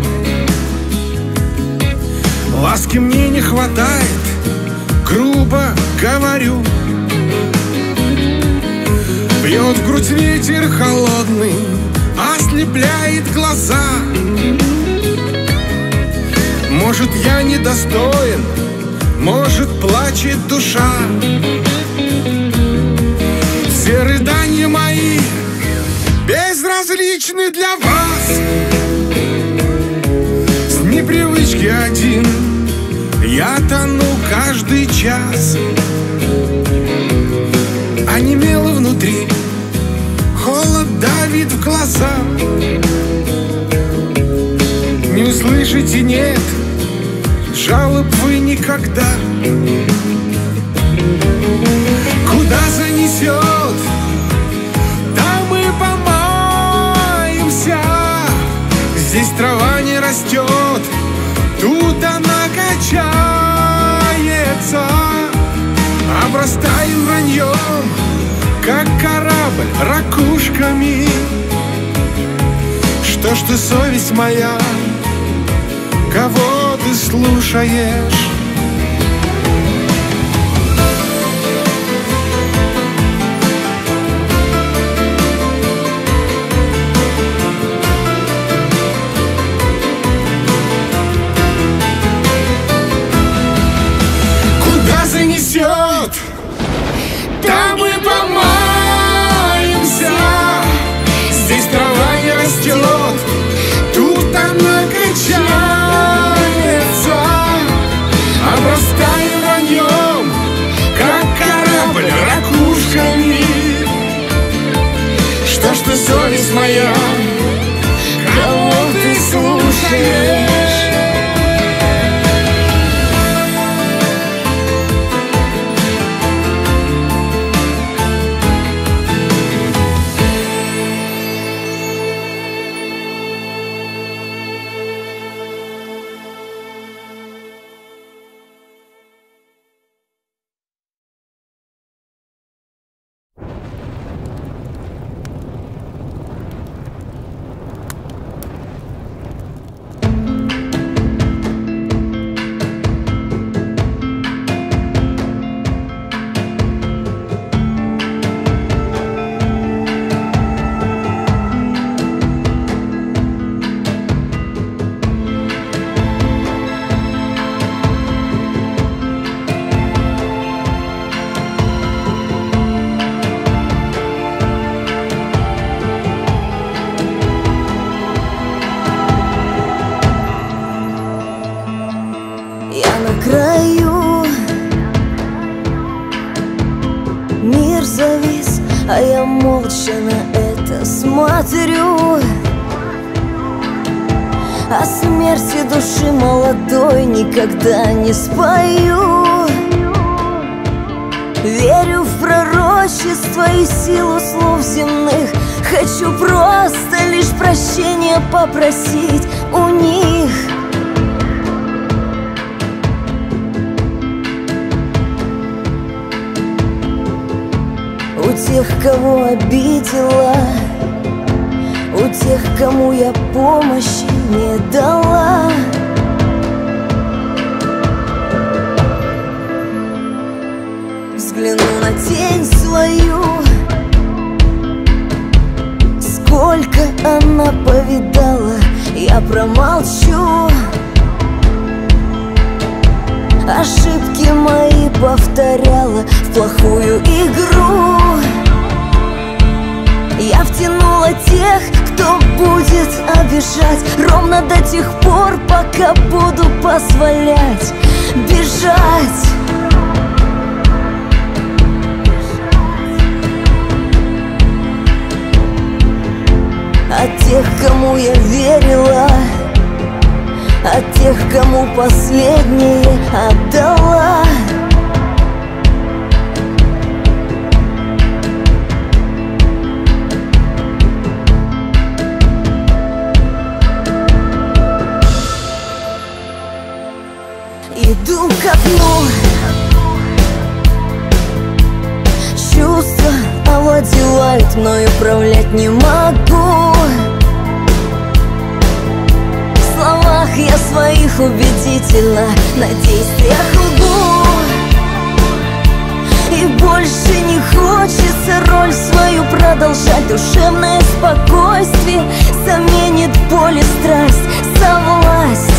Ласки мне не хватает, грубо говорю. Бьет в грудь ветер холодный, ослепляет глаза. Может, я недостоин, может, плачет душа. Все рыдания мои безразличны для вас. С непривычки один я тону каждый час. Онемело внутри, холод давит в глаза. Не услышите, нет, жалоб вы никогда. Куда занесет, там и помаемся. Здесь трава не растет, тут она качается. Обрастаем враньем, как корабль ракушками. Что ж ты, совесть моя, кого ты слушаешь? совесть моя, кого ты слушаешь? Мир завис, а я молча на это смотрю. О смерти души молодой никогда не спою. Верю в пророчество и силу слов земных. Хочу просто лишь прощения попросить у них. У тех, кого обидела, у тех, кому я помощи не дала. Взгляну на тень свою, сколько она повидала, я промолчу. Ошибки мои повторяла в плохую игру. Я втянула тех, кто будет обижать, ровно до тех пор, пока буду позволять бежать. От тех, кому я верила, от тех, кому последнее отдала. Иду ко дну, чувства овладевают мной, управлять не могу. В словах я своих убедительно, на действиях лгу. И больше не хочется роль свою продолжать. Душевное спокойствие заменит боль и страсть за власть.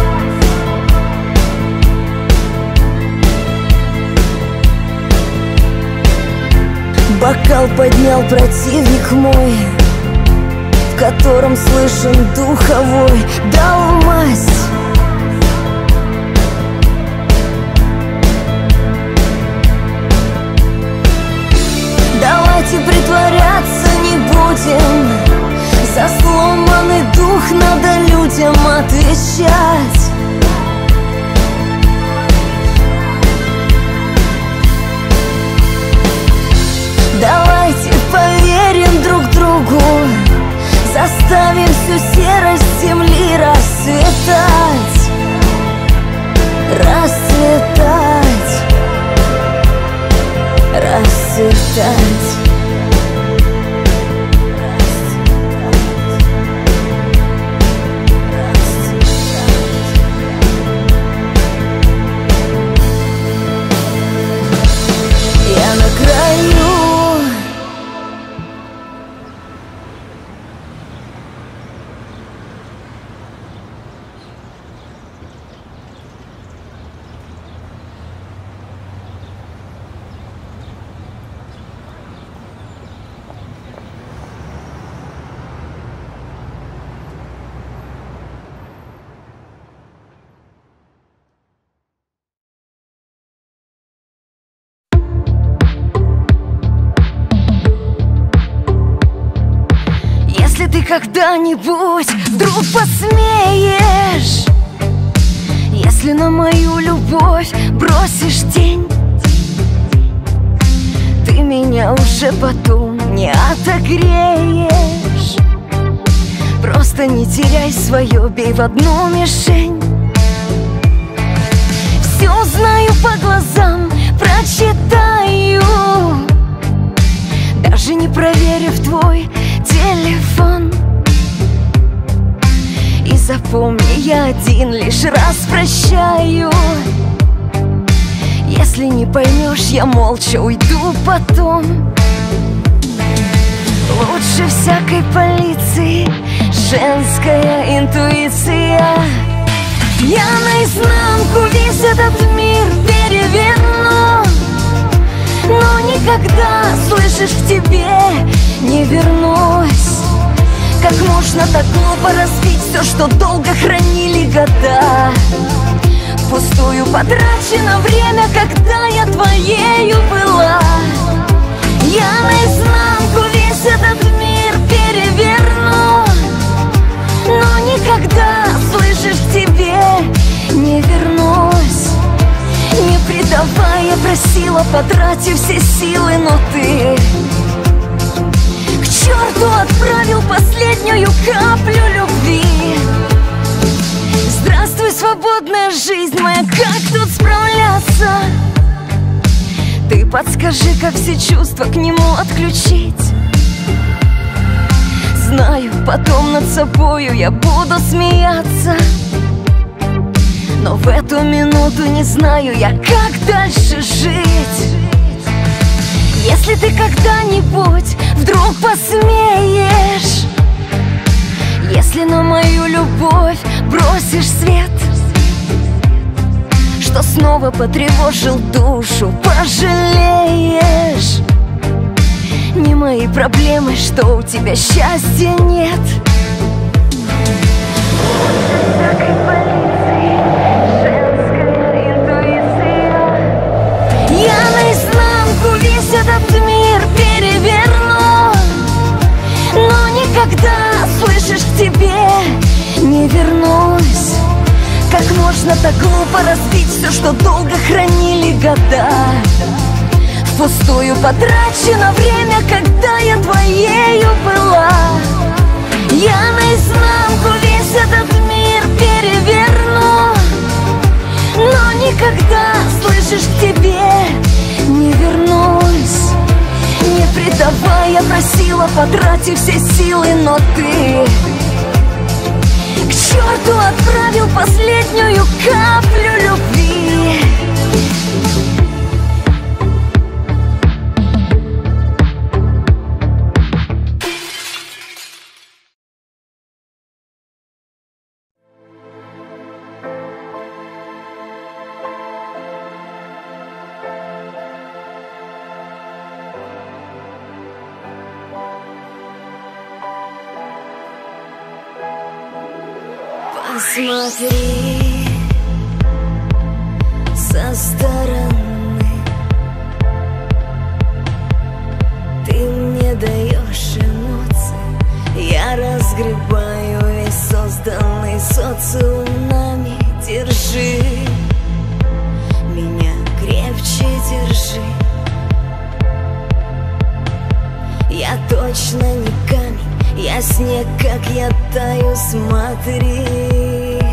Бокал поднял противник мой, в котором слышен духовой, дал масть. Давайте притворяться не будем, за сломанный дух надо людям отвечать. Давайте поверим друг другу, заставим всю серость земли расцветать, расцветать, расцветать. Если ты когда-нибудь вдруг посмеешь, если на мою любовь бросишь тень, ты меня уже потом не отогреешь. Просто не теряй свое, бей в одну мишень. Все узнаю по глазам, прочитаю, даже не проверив твой телефон. И запомни, я один лишь раз прощаю. Если не поймешь, я молча уйду потом. Лучше всякой полиции женская интуиция. Я наизнанку весь этот мир переверну, но никогда, слышишь, к тебе не вернусь. Как можно так глупо разбить все, что долго хранили года? Впустую потрачено время, когда я твоею была. Я наизнанку весь этот мир переверну, но никогда, слышишь, к тебе не вернусь. Не предавай, я просила, потратив все силы, но ты к черту отправил последнюю каплю любви. Здравствуй, свободная жизнь моя, как тут справляться? Ты подскажи, как все чувства к нему отключить. Знаю, потом над собою я буду смеяться, но в эту минуту не знаю я, как дальше жить. Если ты когда-нибудь вдруг посмеешь, если на мою любовь бросишь свет, что снова потревожил душу, пожалеешь. Не мои проблемы, что у тебя счастья нет. Я наизнанку весь этот мир переверну, но никогда, слышишь, к тебе не вернусь. Как можно так глупо разбить все, что долго хранили года? Впустую потрачено время, когда я твоею была. Я наизнанку весь этот мир переверну, но никогда, слышишь, к тебе не вернусь. Не предавай, я просила, потратив все силы, но ты к черту отправил последнюю каплю любви. Посмотри со стороны, ты мне даешь эмоции, я разгребаю весь созданный социум нами. Держи меня крепче, держи. Я точно не камень, я снег, как я таю, смотри.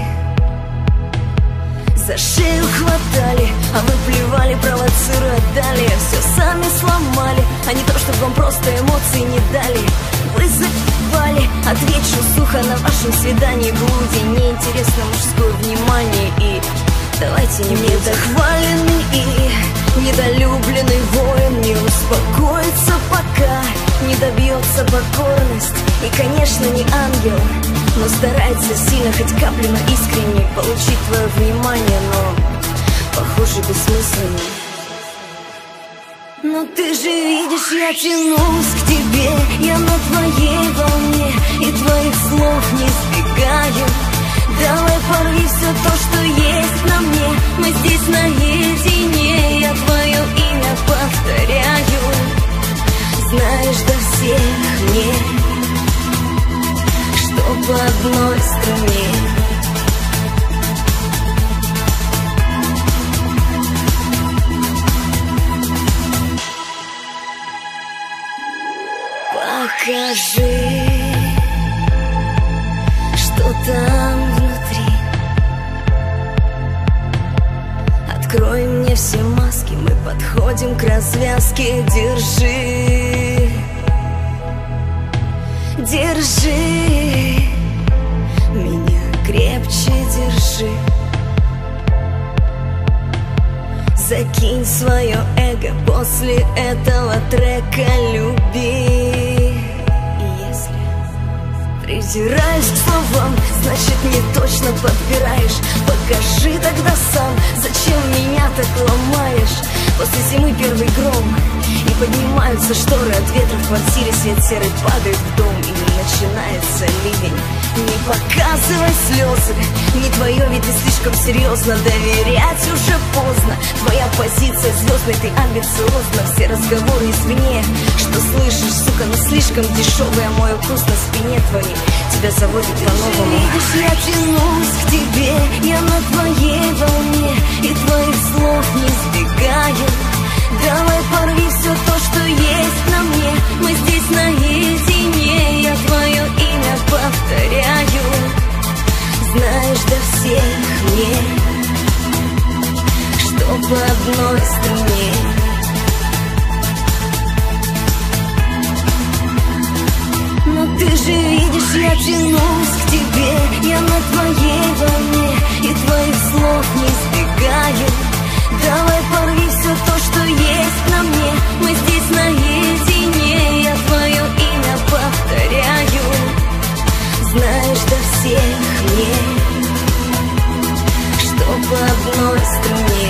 За шею хватали, а мы плевали, провоцируя далее. Все сами сломали, а не то, чтобы вам просто эмоции не дали. Вы забывали, отвечу сухо на вашем свидании. Блуде неинтересно мужское внимание. И давайте не недохваленный и недолюбленный воин не успокоится, пока не добьется покорность. И, конечно, не ангел, но старается сильно, хоть каплю, но искренне получить твое внимание, но, похоже, бессмысленно. Но ты же видишь, я тянусь к тебе, я на твоей волне, и твоих слов не избегаю. Давай порви все то, что есть на мне, мы здесь наедине, я твое имя повторяю. Знаешь, до всех мне по одной струне. Покажи, что там внутри. Открой мне все маски, мы подходим к развязке. Держи, держи меня крепче, держи. Закинь свое эго после этого трека, люби. И если придираешь к словам, значит не точно подбираешь. Покажи тогда сам, зачем меня так ломаешь. После зимы первый гром, и поднимаются шторы от ветра. В квартире свет серый падает в дом, и начинается ливень. Не показывай слезы, не твое, ведь ты слишком серьезно. Доверять уже поздно, твоя позиция звездной, ты амбициозна. Все разговоры извне, что слышишь, сука, но слишком дешевая. Мой укус на спине твоей тебя заводит по-новому. Видишь, я тянусь к тебе, я на твоей волне, и твоих слов не сбегаю. Давай порви все то, что есть на мне. Мы здесь наедине, я твое имя повторяю. Знаешь, до всех мне, что по одной струне. Но ты же видишь, я тянусь к тебе, я на твоей волне, и твоих слов не сбегаю. Давай порви все то, что есть на мне. Мы здесь наедине, я твое имя повторяю. Знаешь, до всех мне, что по одной струне.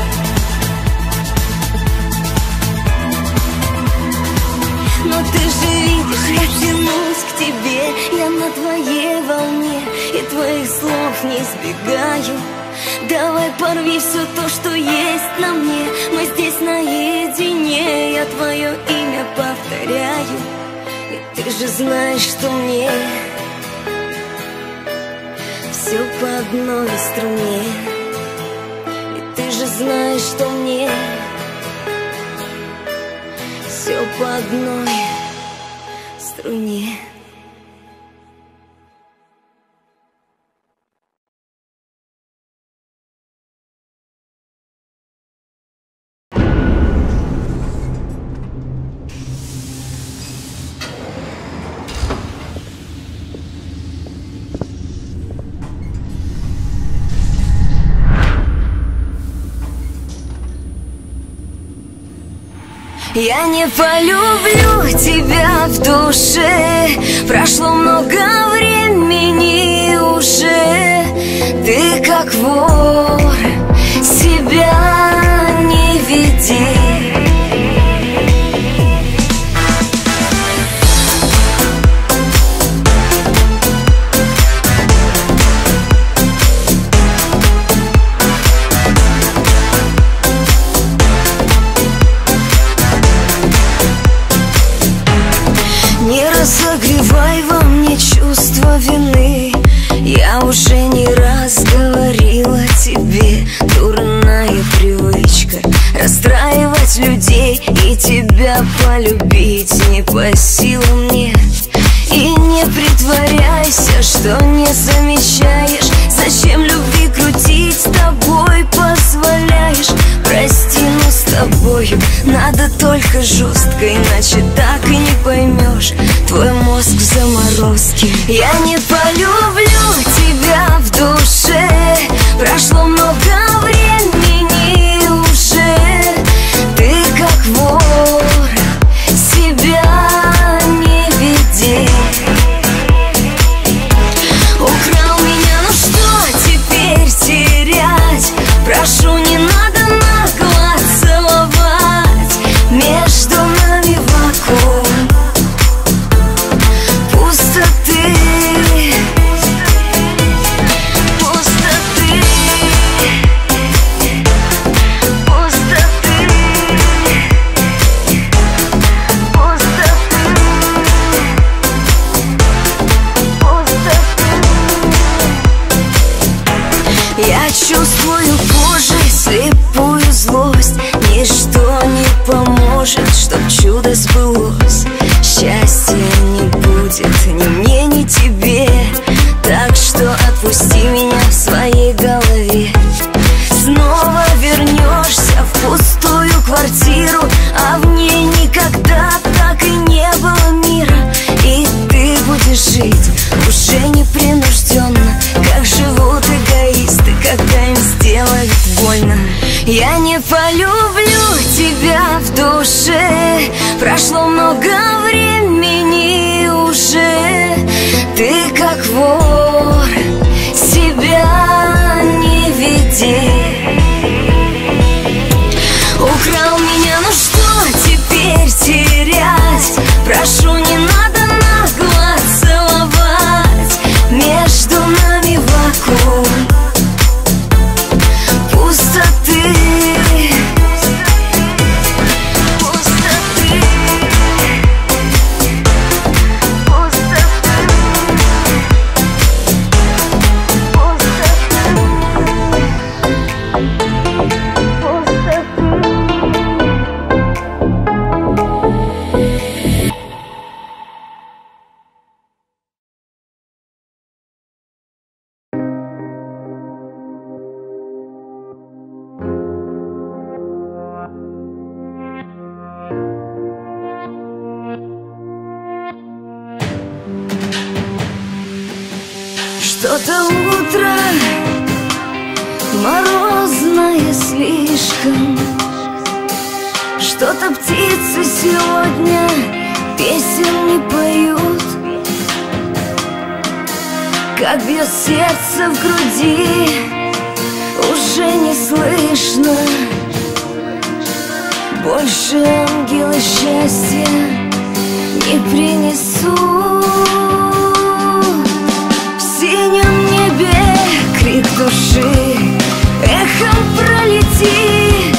Но ты же видишь, я тянусь к тебе, я на твоей волне, и твоих слов не сбегаю. Давай порви все то, что есть на мне. Мы здесь наедине, я твое имя повторяю. И ты же знаешь, что мне все по одной струне. И ты же знаешь, что мне все по одной струне. Я не полюблю тебя в душе. Прошло много времени уже. Ты как вор, себя не веди. Согревай во мне чувство вины. Я уже не раз говорила тебе, дурная привычка расстраивать людей и тебя полюбить не по силам мне. И не притворяйся, что не замечаешь, зачем любви крутить с тобой позволяешь. Прости, но с тобою надо только жестко, иначе так и не поймешь, твой мозг в заморозке. Я не полюблю тебя в душе. Прошло много времени уже. Ты как вор, себя не веди. Украл меня, ну что теперь терять? Прошу, не надо нагло целовать. Между нами вакуум пустоты. чувствую кожей слепую злость. Ничто не поможет, чтоб чудо сбылось. Счастья не будет ни мне, ни тебе. Так что отпусти меня в своей голове. Снова вернешься в пустую квартиру, а в ней никогда так и не было мира. И ты будешь жить уже непринужденно, как живут эгоисты, когда им сделают больно. Я не полюблю тебя в душе. Прошло много времени уже. Ты как вор, себя не веди. Украл меня, ну что теперь терять? Прошу, не надо нагло целовать. Между нами вакуум пустоты. Пустоты. Что-то утро морозное слишком. Что-то птицы сегодня песен не поют. Как бьет сердце в груди, уже не слышно. Больше ангелы счастья не принесут. В синем небе крик души эхом пролетит.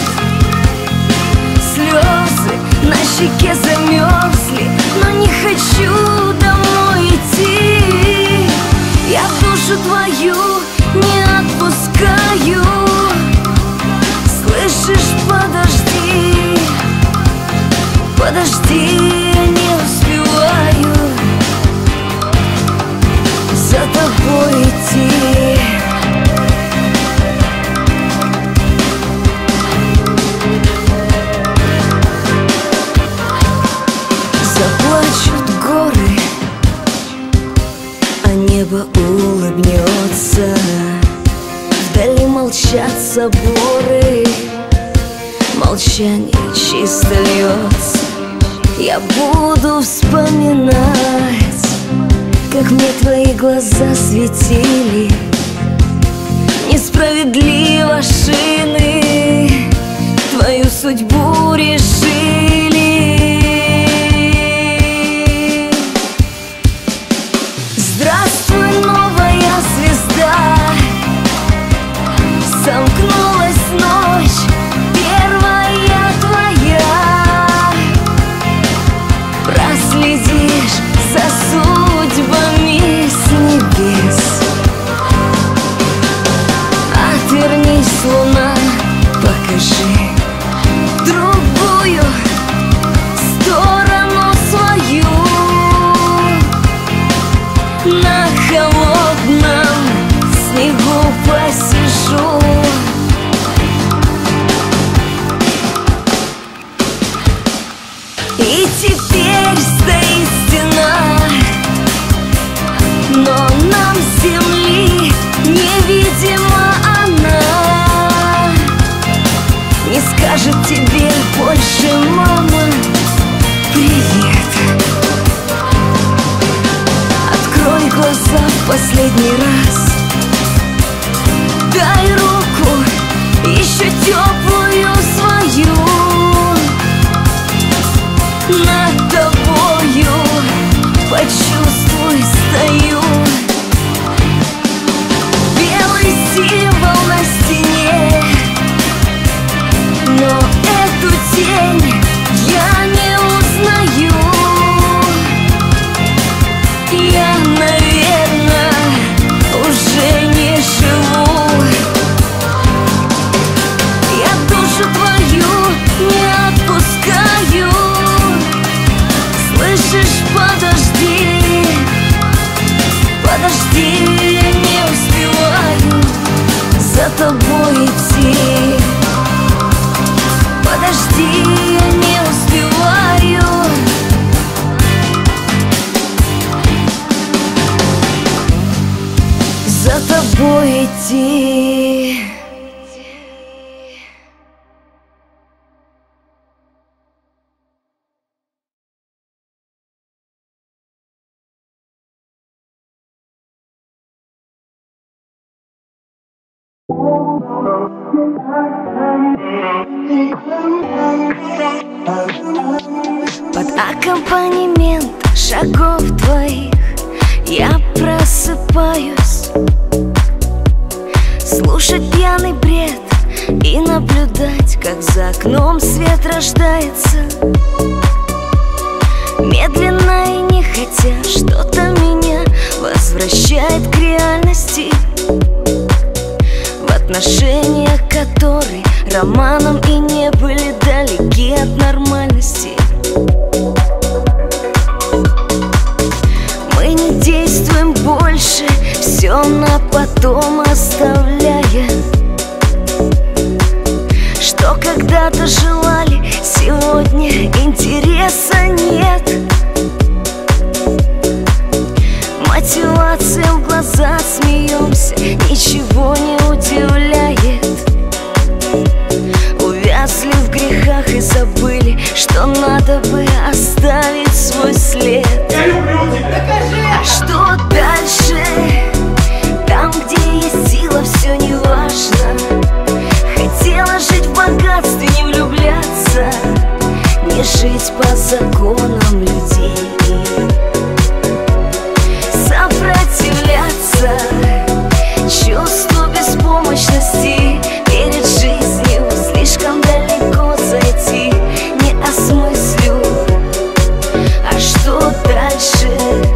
Слезы на щеке замерзли, но не хочу домой идти. Я душу твою не отпускаю. Слышишь, подожди, подожди, я не успеваю за тобой идти. Заплачут горы, а небо улыбнется. Вдали молчат соборы, молчание чисто льется. Я буду вспоминать, как мне твои глаза светили. Несправедливо шины твою судьбу решили. Здравствуй, новая звезда. Сомкнулась ночь, первая твоя. Проследишь за судьбами с небес. Отвернись, луна, покажи другую сторону свою. На холодном снегу посижу. И теперь стоит стена, но нам с земли невидима она. Не скажет тебе больше мама привет. Открой глаза в последний раз. Дай руку, еще теплую свою. Над тобою почувствуй, стою. Белый символ на стене, но эту тень я не узнаю. Я, наверное, уже тобой идти. Под аккомпанемент шагов твоих я просыпаюсь, слушать пьяный бред и наблюдать, как за окном свет рождается. Медленно и нехотя что-то меня возвращает к реальности, в отношениях которые романом и не были далеки от нормальности. Мы не действуем больше, все на потом оставляя. Что когда-то желали, сегодня интереса нет. Мотивация в глаза, смеемся, ничего не удивляет. Увязли в грехах и забыли, что надо бы оставить свой след. Я люблю тебя. Докажи! А что дальше? Там, где есть сила, все не важно. Хотела жить в богатстве, не влюбляться, не жить по законам людей. Сопротивляться чувству беспомощности перед жизнью, слишком далеко зайти не осмыслю. А что дальше?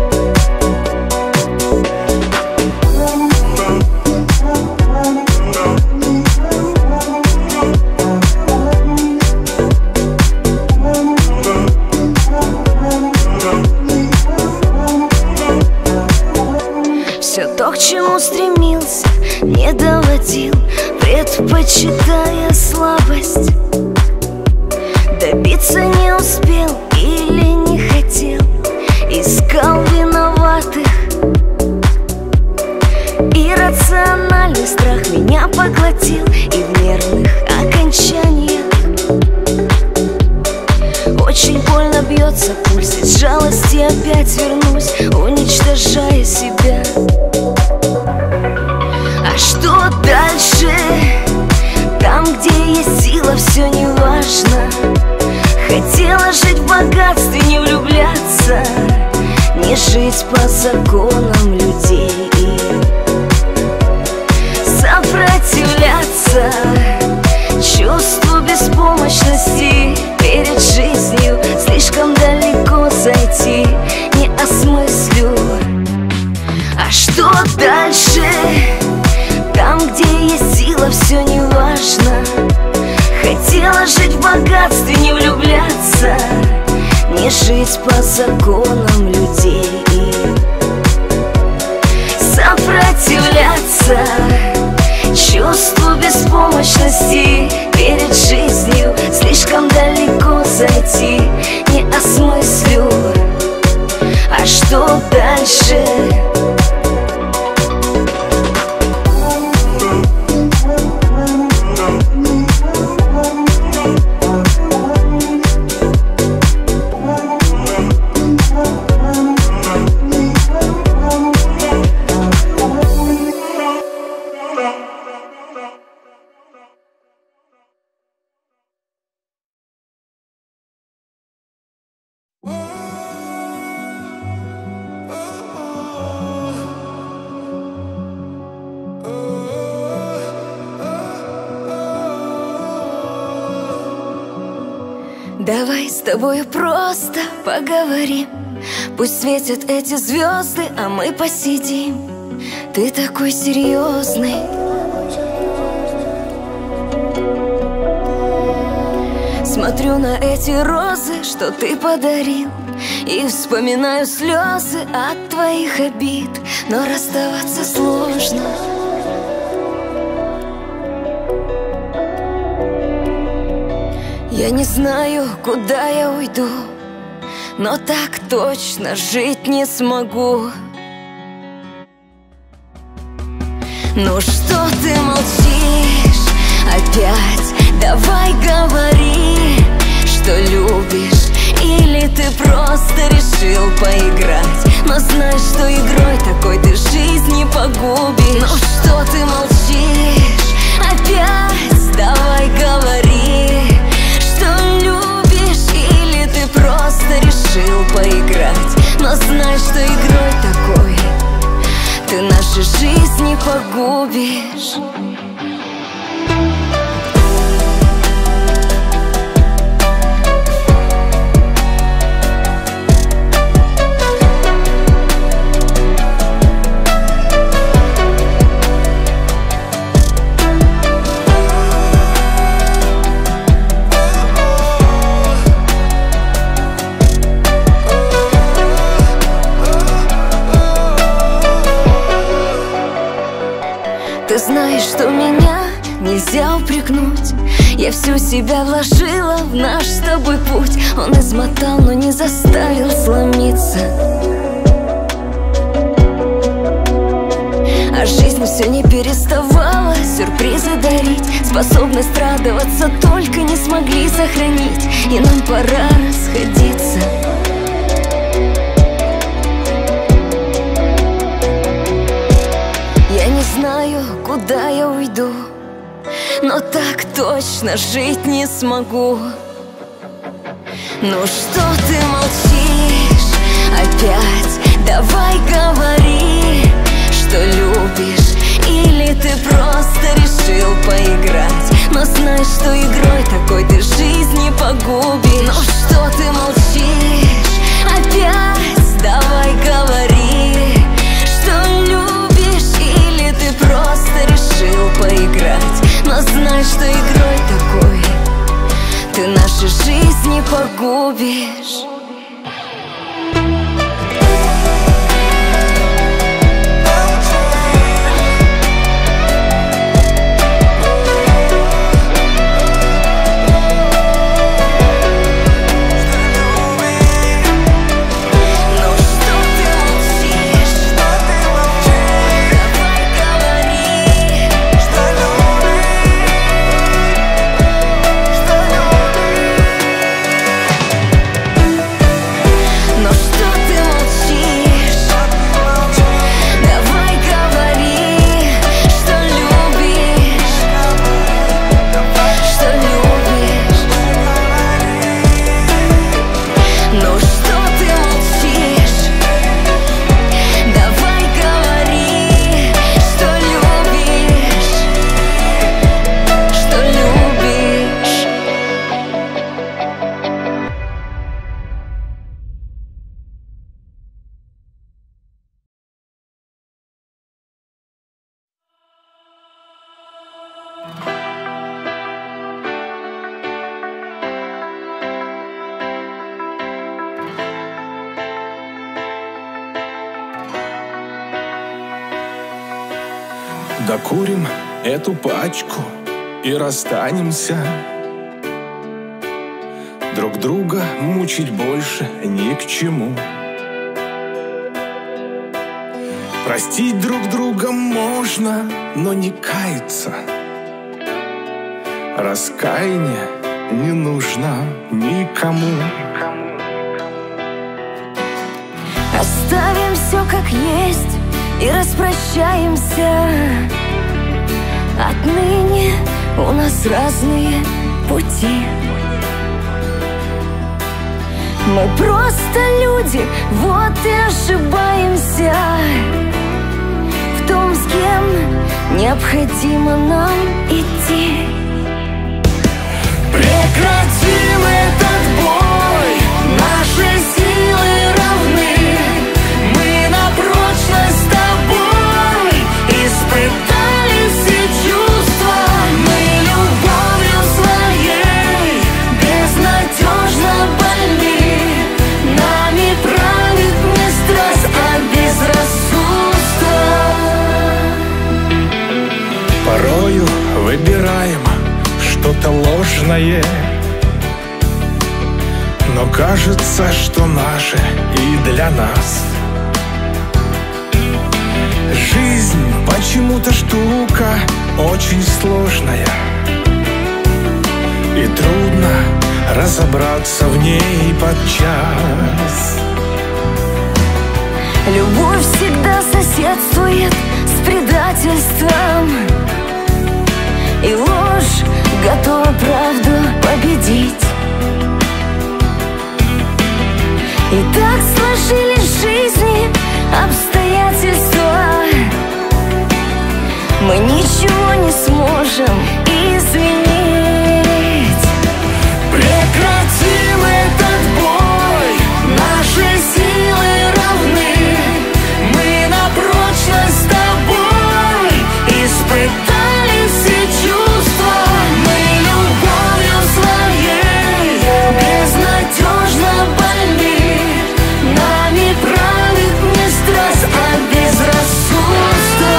Все то, к чему стремился, не доводил, предпочитая слабость. Добиться не успел или не хотел, искал виноватых. Иррациональный страх меня поглотил, и в нервных окончаниях очень больно бьется пульс, из жалости опять вернусь, уничтожая себя. А что дальше? Там, где есть сила, все не важно. Хотела жить в богатстве, не влюбляться, не жить по законам людей. Сопротивляться чувству беспомощности перед жизнью, слишком далеко зайти не осмыслю. А что дальше? Там, где есть сила, все не важно. Хотела жить в богатстве, не влюбляться, не жить по законам людей. Сопротивляться чувству беспомощности перед жизнью, слишком далеко зайти не осмыслю. А что дальше? Давай с тобой просто поговорим. Пусть светят эти звезды, а мы посидим. Ты такой серьезный. Смотрю на эти розы, что ты подарил, и вспоминаю слезы от твоих обид. Но расставаться сложно. Я не знаю, куда я уйду, но так точно жить не смогу. Ну что ты молчишь опять? Давай говори, что любишь, или ты просто решил поиграть. Но знай, что игрой такой ты жизнь не погубишь. Ну что ты молчишь опять? Давай говори, что любишь, или ты просто решил поиграть. Но знай, что игрой такой ты нашу жизнь не погубишь. Ты знаешь, что меня нельзя упрекнуть. Я всю себя вложила в наш с тобой путь. Он измотал, но не заставил сломиться. А жизнь все не переставала сюрпризы дарить. Способность радоваться только не смогли сохранить. И нам пора расходиться. Я не знаю, куда я уйду, но так точно жить не смогу. Ну что ты молчишь опять? Давай говори, что любишь, или ты просто решил поиграть. Но знай, что игрой такой ты жизнь не погубишь. Ну что ты молчишь опять? Давай говори, что любишь, или ты просто решил поиграть. Но знай, что игрой такой ты нашу жизнь не погубишь. Докурим эту пачку и расстанемся. Друг друга мучить больше ни к чему. Простить друг друга можно, но не каяться. Раскаяние не нужно никому. Оставим все как есть и распрощаемся. Отныне у нас разные пути. Мы просто люди, вот и ошибаемся в том, с кем необходимо нам идти. Прекратим этот бой, наши силы равны. Мы на прочность с тобой испытали все чувства. Мы любовью своей безнадежно больны. Нами правит не страсть, а безрассудство. Порою выбираем что-то ложное, но кажется, что наше и для нас. Жизнь почему-то штука очень сложная, и трудно разобраться в ней подчас. Любовь всегда соседствует с предательством, и ложь готова правду победить. И так сложились в жизни обстоятельства, мы ничего не сможем изменить. Прекратим этот бой, наши силы равны. Мы на прочность с тобой испытали все чувства. Мы любовью своей безнадежно больны. Нами правит не страсть, а безрассудство.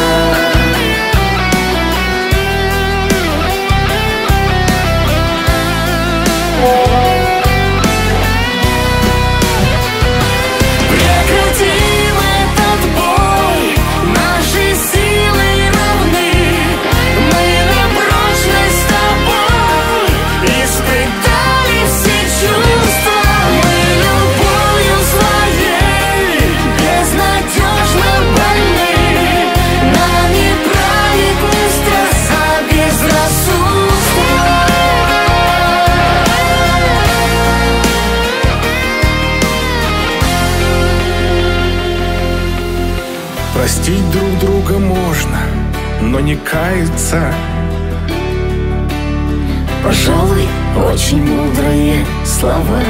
Прекратим этот бой, наши силы равны. Мы на прочность с тобой испытали все чувства. Мы любовью своей безнадежно больны. Нами правит не страсть, а безрассудство. Простить друг друга можно, но не каяться. Пожалуй, очень мудрые слова.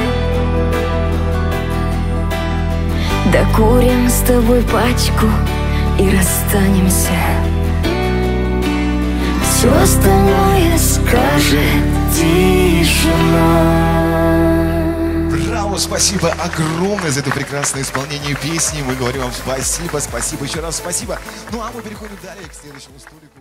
Докурим с тобой пачку и расстанемся. Все остальное скажет тишина. Браво, спасибо огромное за это прекрасное исполнение песни. Мы говорим вам спасибо, спасибо, еще раз спасибо. Ну а мы переходим далее к следующему столику.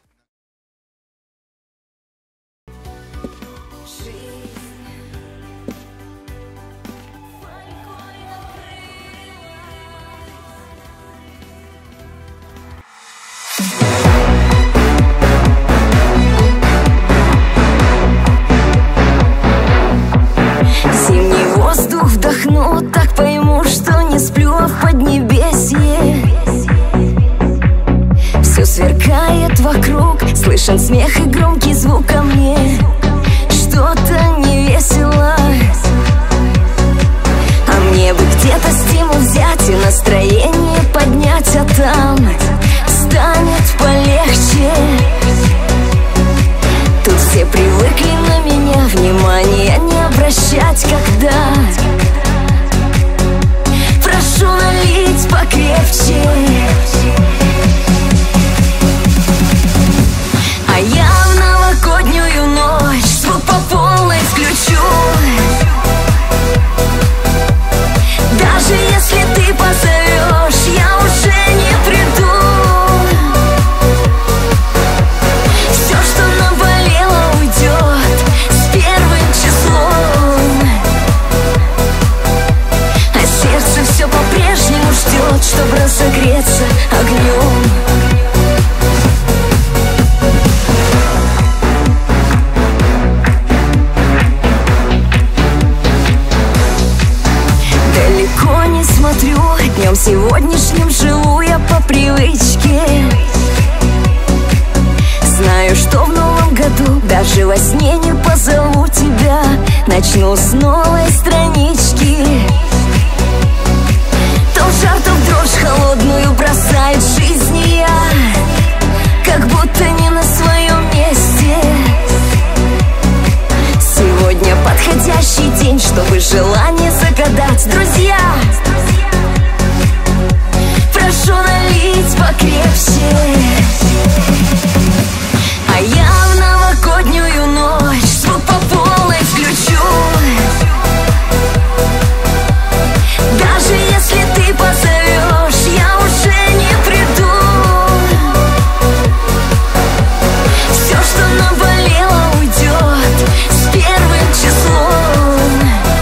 Зимний воздух вдохну, так пойму, что не сплю, а в поднебесье все сверкает вокруг, слышен смех и громкий звук ко мне. Что-то не весело, а мне бы где-то стимул взять и настроение поднять, а там станет полегче. Тут все привыкли на меня внимания не обращать, когда прошу налить покрепче. А я в новогоднюю ночь звук по полной включу. Даже если ты позовешь, я уже не приду. Все, что наболело, уйдет с первым числом, а сердце все по-прежнему ждет, чтобы разогреться огнем. Далеко не смотрю, днем сегодняшним живу я по привычке. Знаю, что в новом году даже во сне не позову тебя. Начну с новой странички. То в жар, то в дрожь холодную бросает жизнь, и я как будто не на своем месте. Сегодня подходящий день, чтобы желание загадать. Друзья, прошу налить покрепче. А я в новогоднюю ночь звук по полной включу. Даже если ты позовешь, я уже не приду. Все, что наболело, уйдет с первым числом,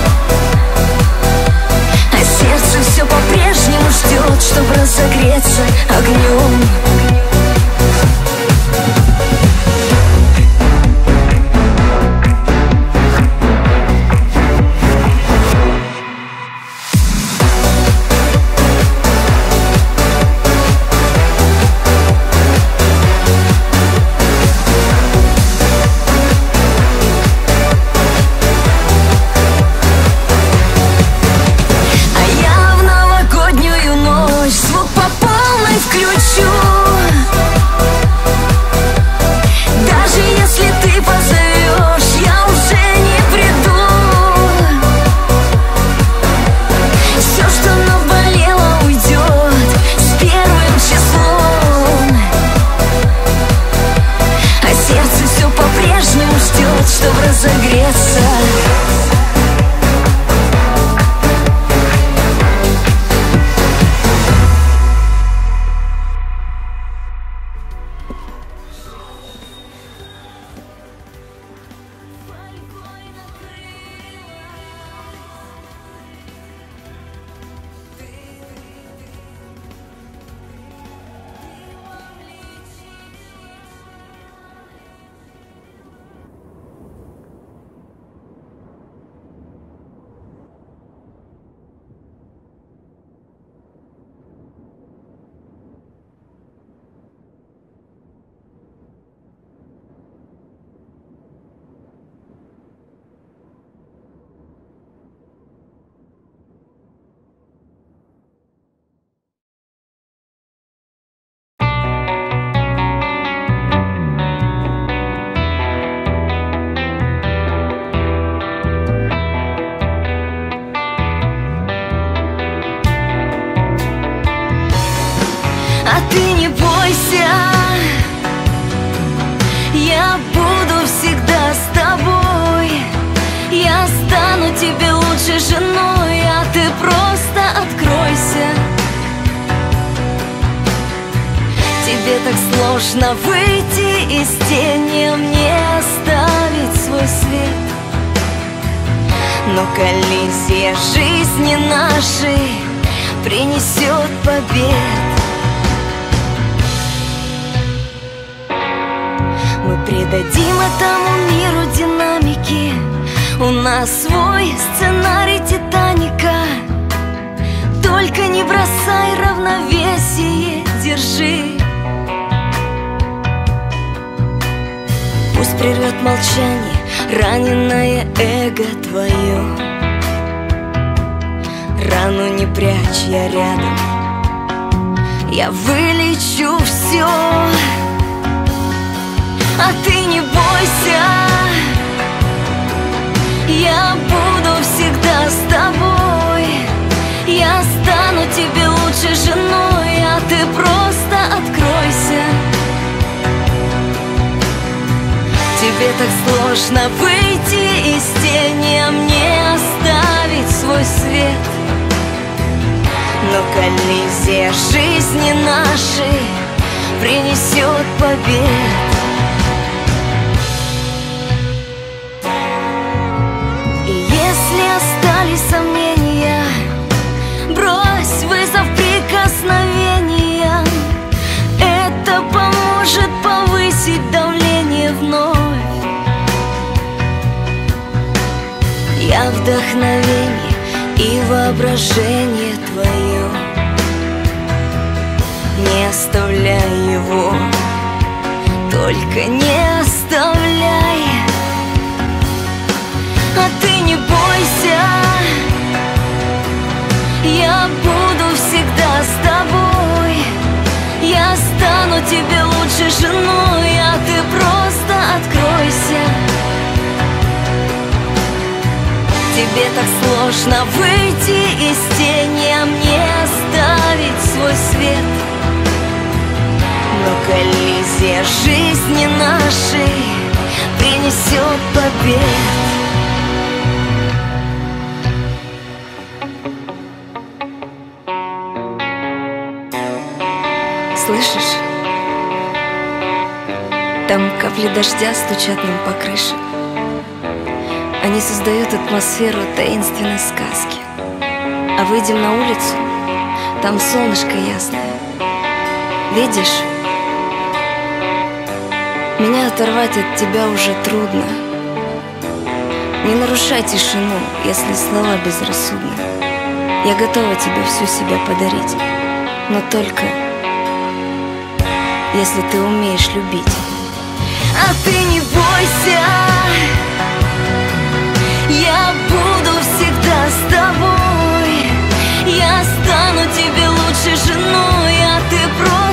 а сердце все по-прежнему ждет, чтобы разогреться огнем. включу. Даже если ты позовешь, я уже не приду. Все, что наболело, уйдет с первым числом. А сердце все по-прежнему ждет, чтобы разогреться. А ты не бойся, я буду всегда с тобой. Я стану тебе лучшей женой, а ты просто откройся. Тебе так сложно выйти из тени, а мне оставить свой свет. Но коллизия жизни нашей принесет побед. Мы придадим этому миру динамики. У нас свой сценарий Титаника. Только не бросай равновесие, держи. Пусть прервет молчание раненое эго твое. Рану не прячь, я рядом. Я вылечу все. А ты не бойся, я буду всегда с тобой. Я стану тебе лучшей женой, а ты просто откройся. Тебе так сложно выйти из тени, а мне оставить свой свет. Но коллизия жизни нашей принесет побед. Остались сомнения, брось вызов прикосновения. Это поможет повысить давление вновь. Я вдохновение и воображение твое. Не оставляй его, только не оставляй. А ты не бойся, я буду всегда с тобой. Я стану тебе лучшей женой, а ты просто откройся. Тебе так сложно выйти из тени, а мне оставить свой свет. Но коллизия жизни нашей принесет побед. Слышишь? Там капли дождя стучат нам по крыше. Они создают атмосферу таинственной сказки. А выйдем на улицу, там солнышко ясное. Видишь? Меня оторвать от тебя уже трудно. Не нарушай тишину, если слова безрассудны. Я готова тебе всю себя подарить, но только если ты умеешь любить. А ты не бойся, я буду всегда с тобой. Я стану тебе лучшей женой, а ты просто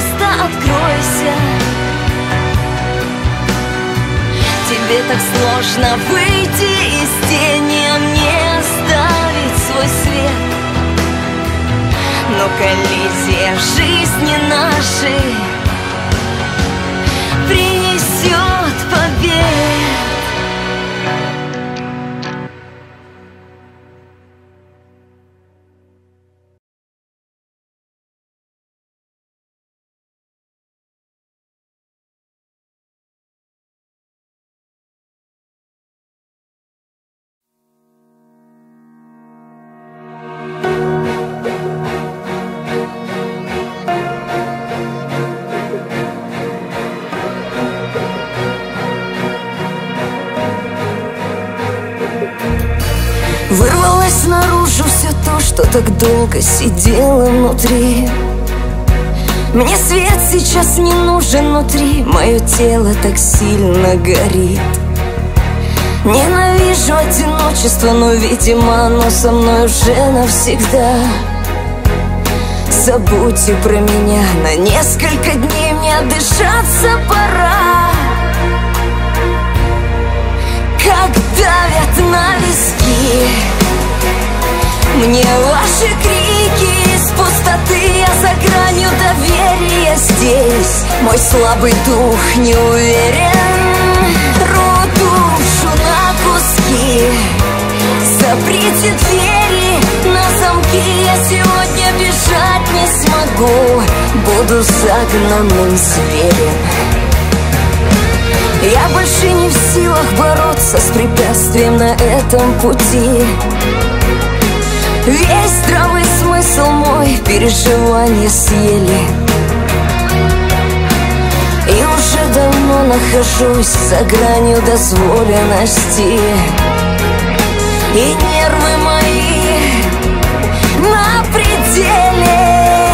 так сложно выйти из тени, а мне оставить свой свет. Но коллизия жизни нашей принесет побед. Вырвалось наружу все то, что так долго сидело внутри. Мне свет сейчас не нужен внутри, мое тело так сильно горит. Ненавижу одиночество, но, видимо, оно со мной уже навсегда. Забудьте про меня на несколько дней, мне отдышаться пора. Как давят на виски мне ваши крики из пустоты. Я за гранью доверия здесь, мой слабый дух не уверен. Рву душу на куски, заприте двери на замки. Я сегодня бежать не смогу, буду загнанным зверем. Я больше не в силах бороться с препятствием на этом пути. Весь здравый смысл мой переживания съели. И уже давно нахожусь за гранью дозволенности. И нервы мои на пределе.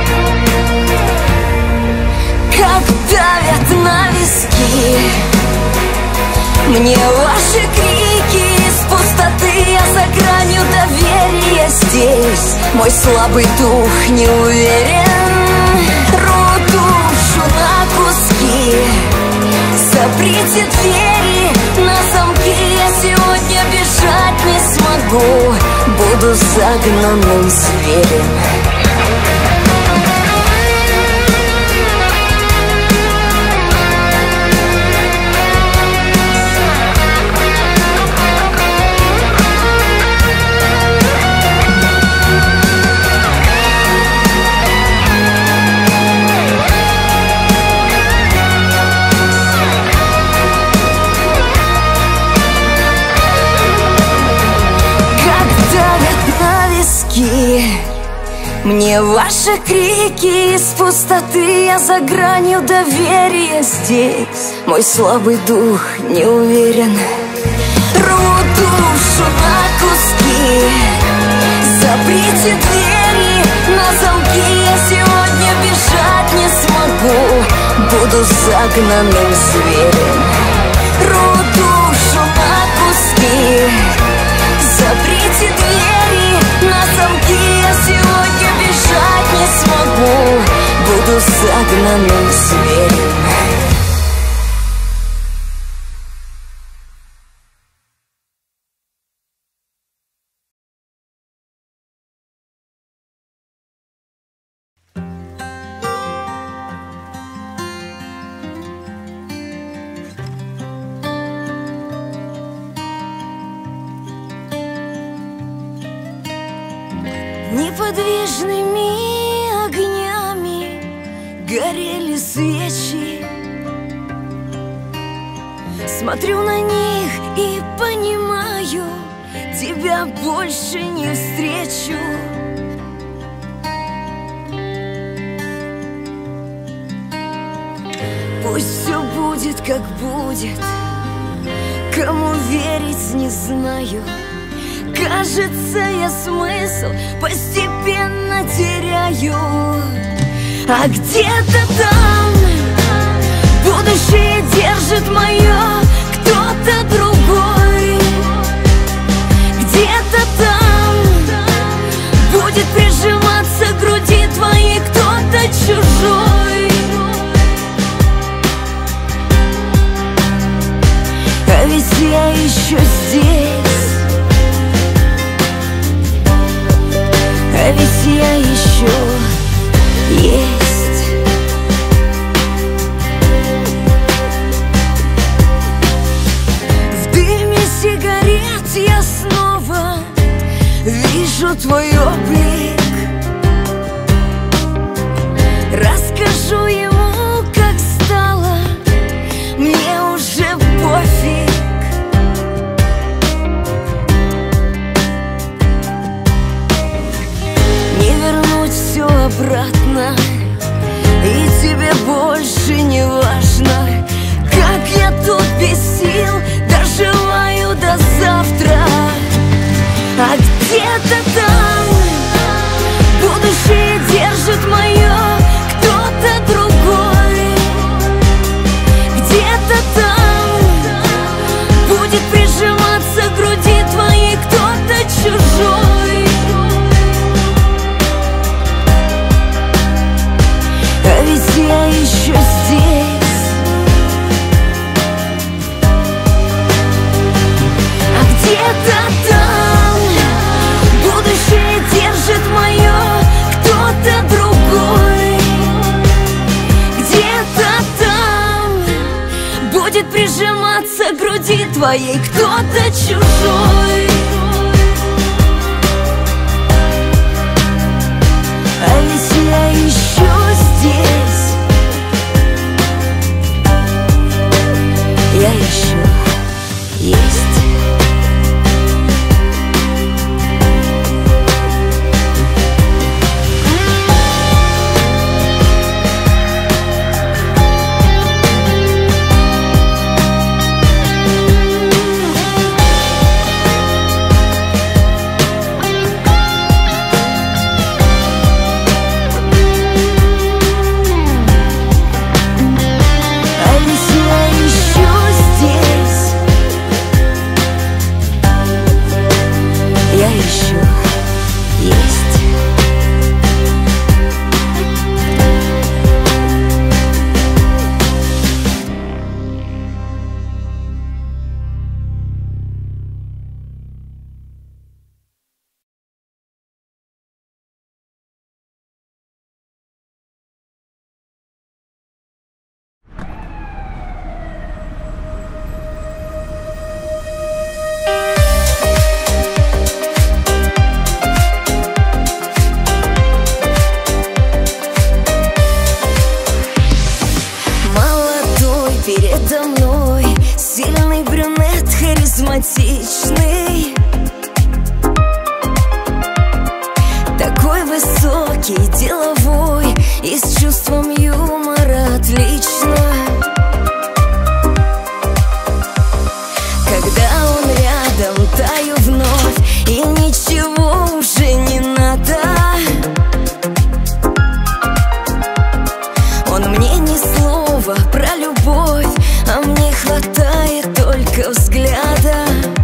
Как давят на виски мне ваши крики из пустоты. Я за гранью доверия здесь, мой слабый дух не уверен. Рву душу на куски, заприте двери на замки. Я сегодня бежать не смогу, буду загнанным зверем. Мне ваши крики из пустоты. Я за гранью доверия здесь, мой слабый дух не уверен. Рву душу на куски, заприте двери на замки. Я сегодня бежать не смогу, буду загнанным зверем. Рву душу на куски, заприте двери на замки. Я сегодня бежать не смогу, буду загнанным зверем. Неподвижными огнями горели свечи. Смотрю на них и понимаю, тебя больше не встречу. Пусть все будет, как будет, кому верить не знаю. Кажется, я смысл постепенно теряю. А где-то там будущее держит мое кто-то другой. Где-то там будет прижиматься к груди твоей кто-то чужой. А больше не важно. Как я тут без сил доживаю до завтра. А где-то там будущее держит мое кто-то другой. Где-то там будет прижиматься к груди твоей кто-то чужой. А ведь я еще здесь. А где-то там будущее держит мое кто-то другой. Где-то там будет прижиматься к груди твоей кто-то чужой. А ведь я еще здесь. Я еще есть. Передо мной сильный брюнет, харизматичный, такой высокий, деловой и с чувством юмора отлично. Когда он рядом, таю вновь, и ничего уже не надо. Он мне ни слова про любовь, а мне хватает только взгляда.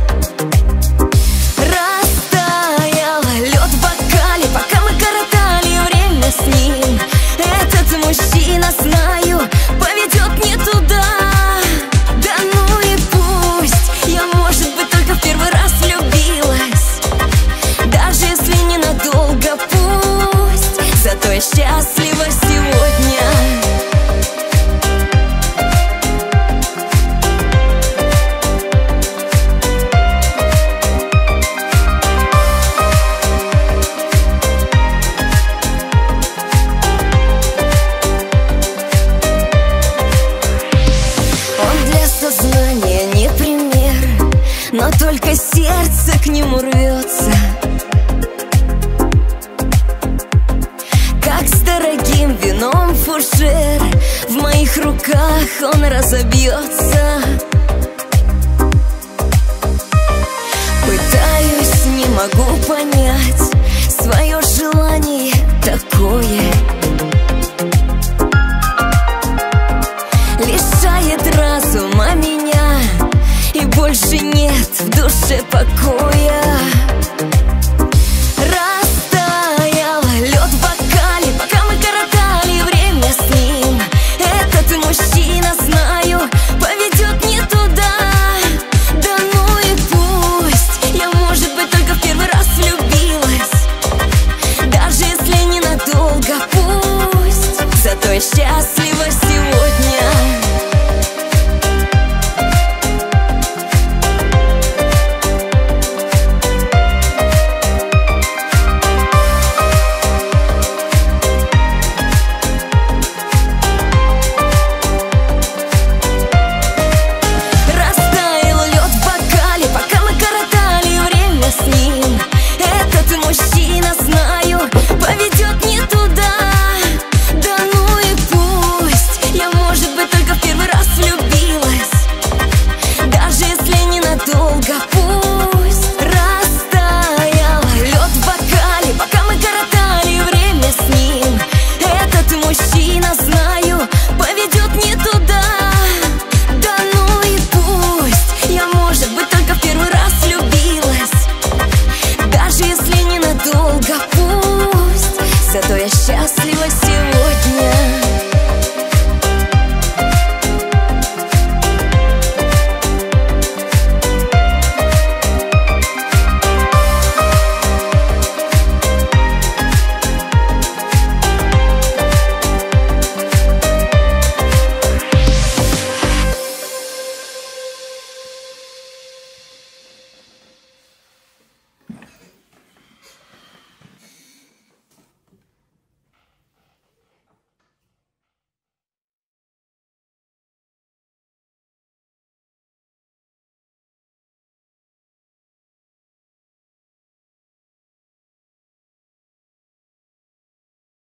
Растаял лед в бокале, пока мы коротали время с ним. Этот мужчина, знаю, поведет не туда. Да ну и пусть, я, может быть, только в первый раз влюбилась. Даже если ненадолго, пусть, зато я счастлива сегодня. Но только сердце к нему рвется, как с дорогим вином фужер. В моих руках он разобьется. Пытаюсь, не могу понять, свое желание такое лишает разума меня, и больше нет в душе покоя. Растаял лед в бокале, пока мы коротали время с ним. Этот мужчина, знаю, поведет не туда. Да ну и пусть, я, может быть, только в первый раз влюбилась. Даже если ненадолго, пусть, зато я счастлива.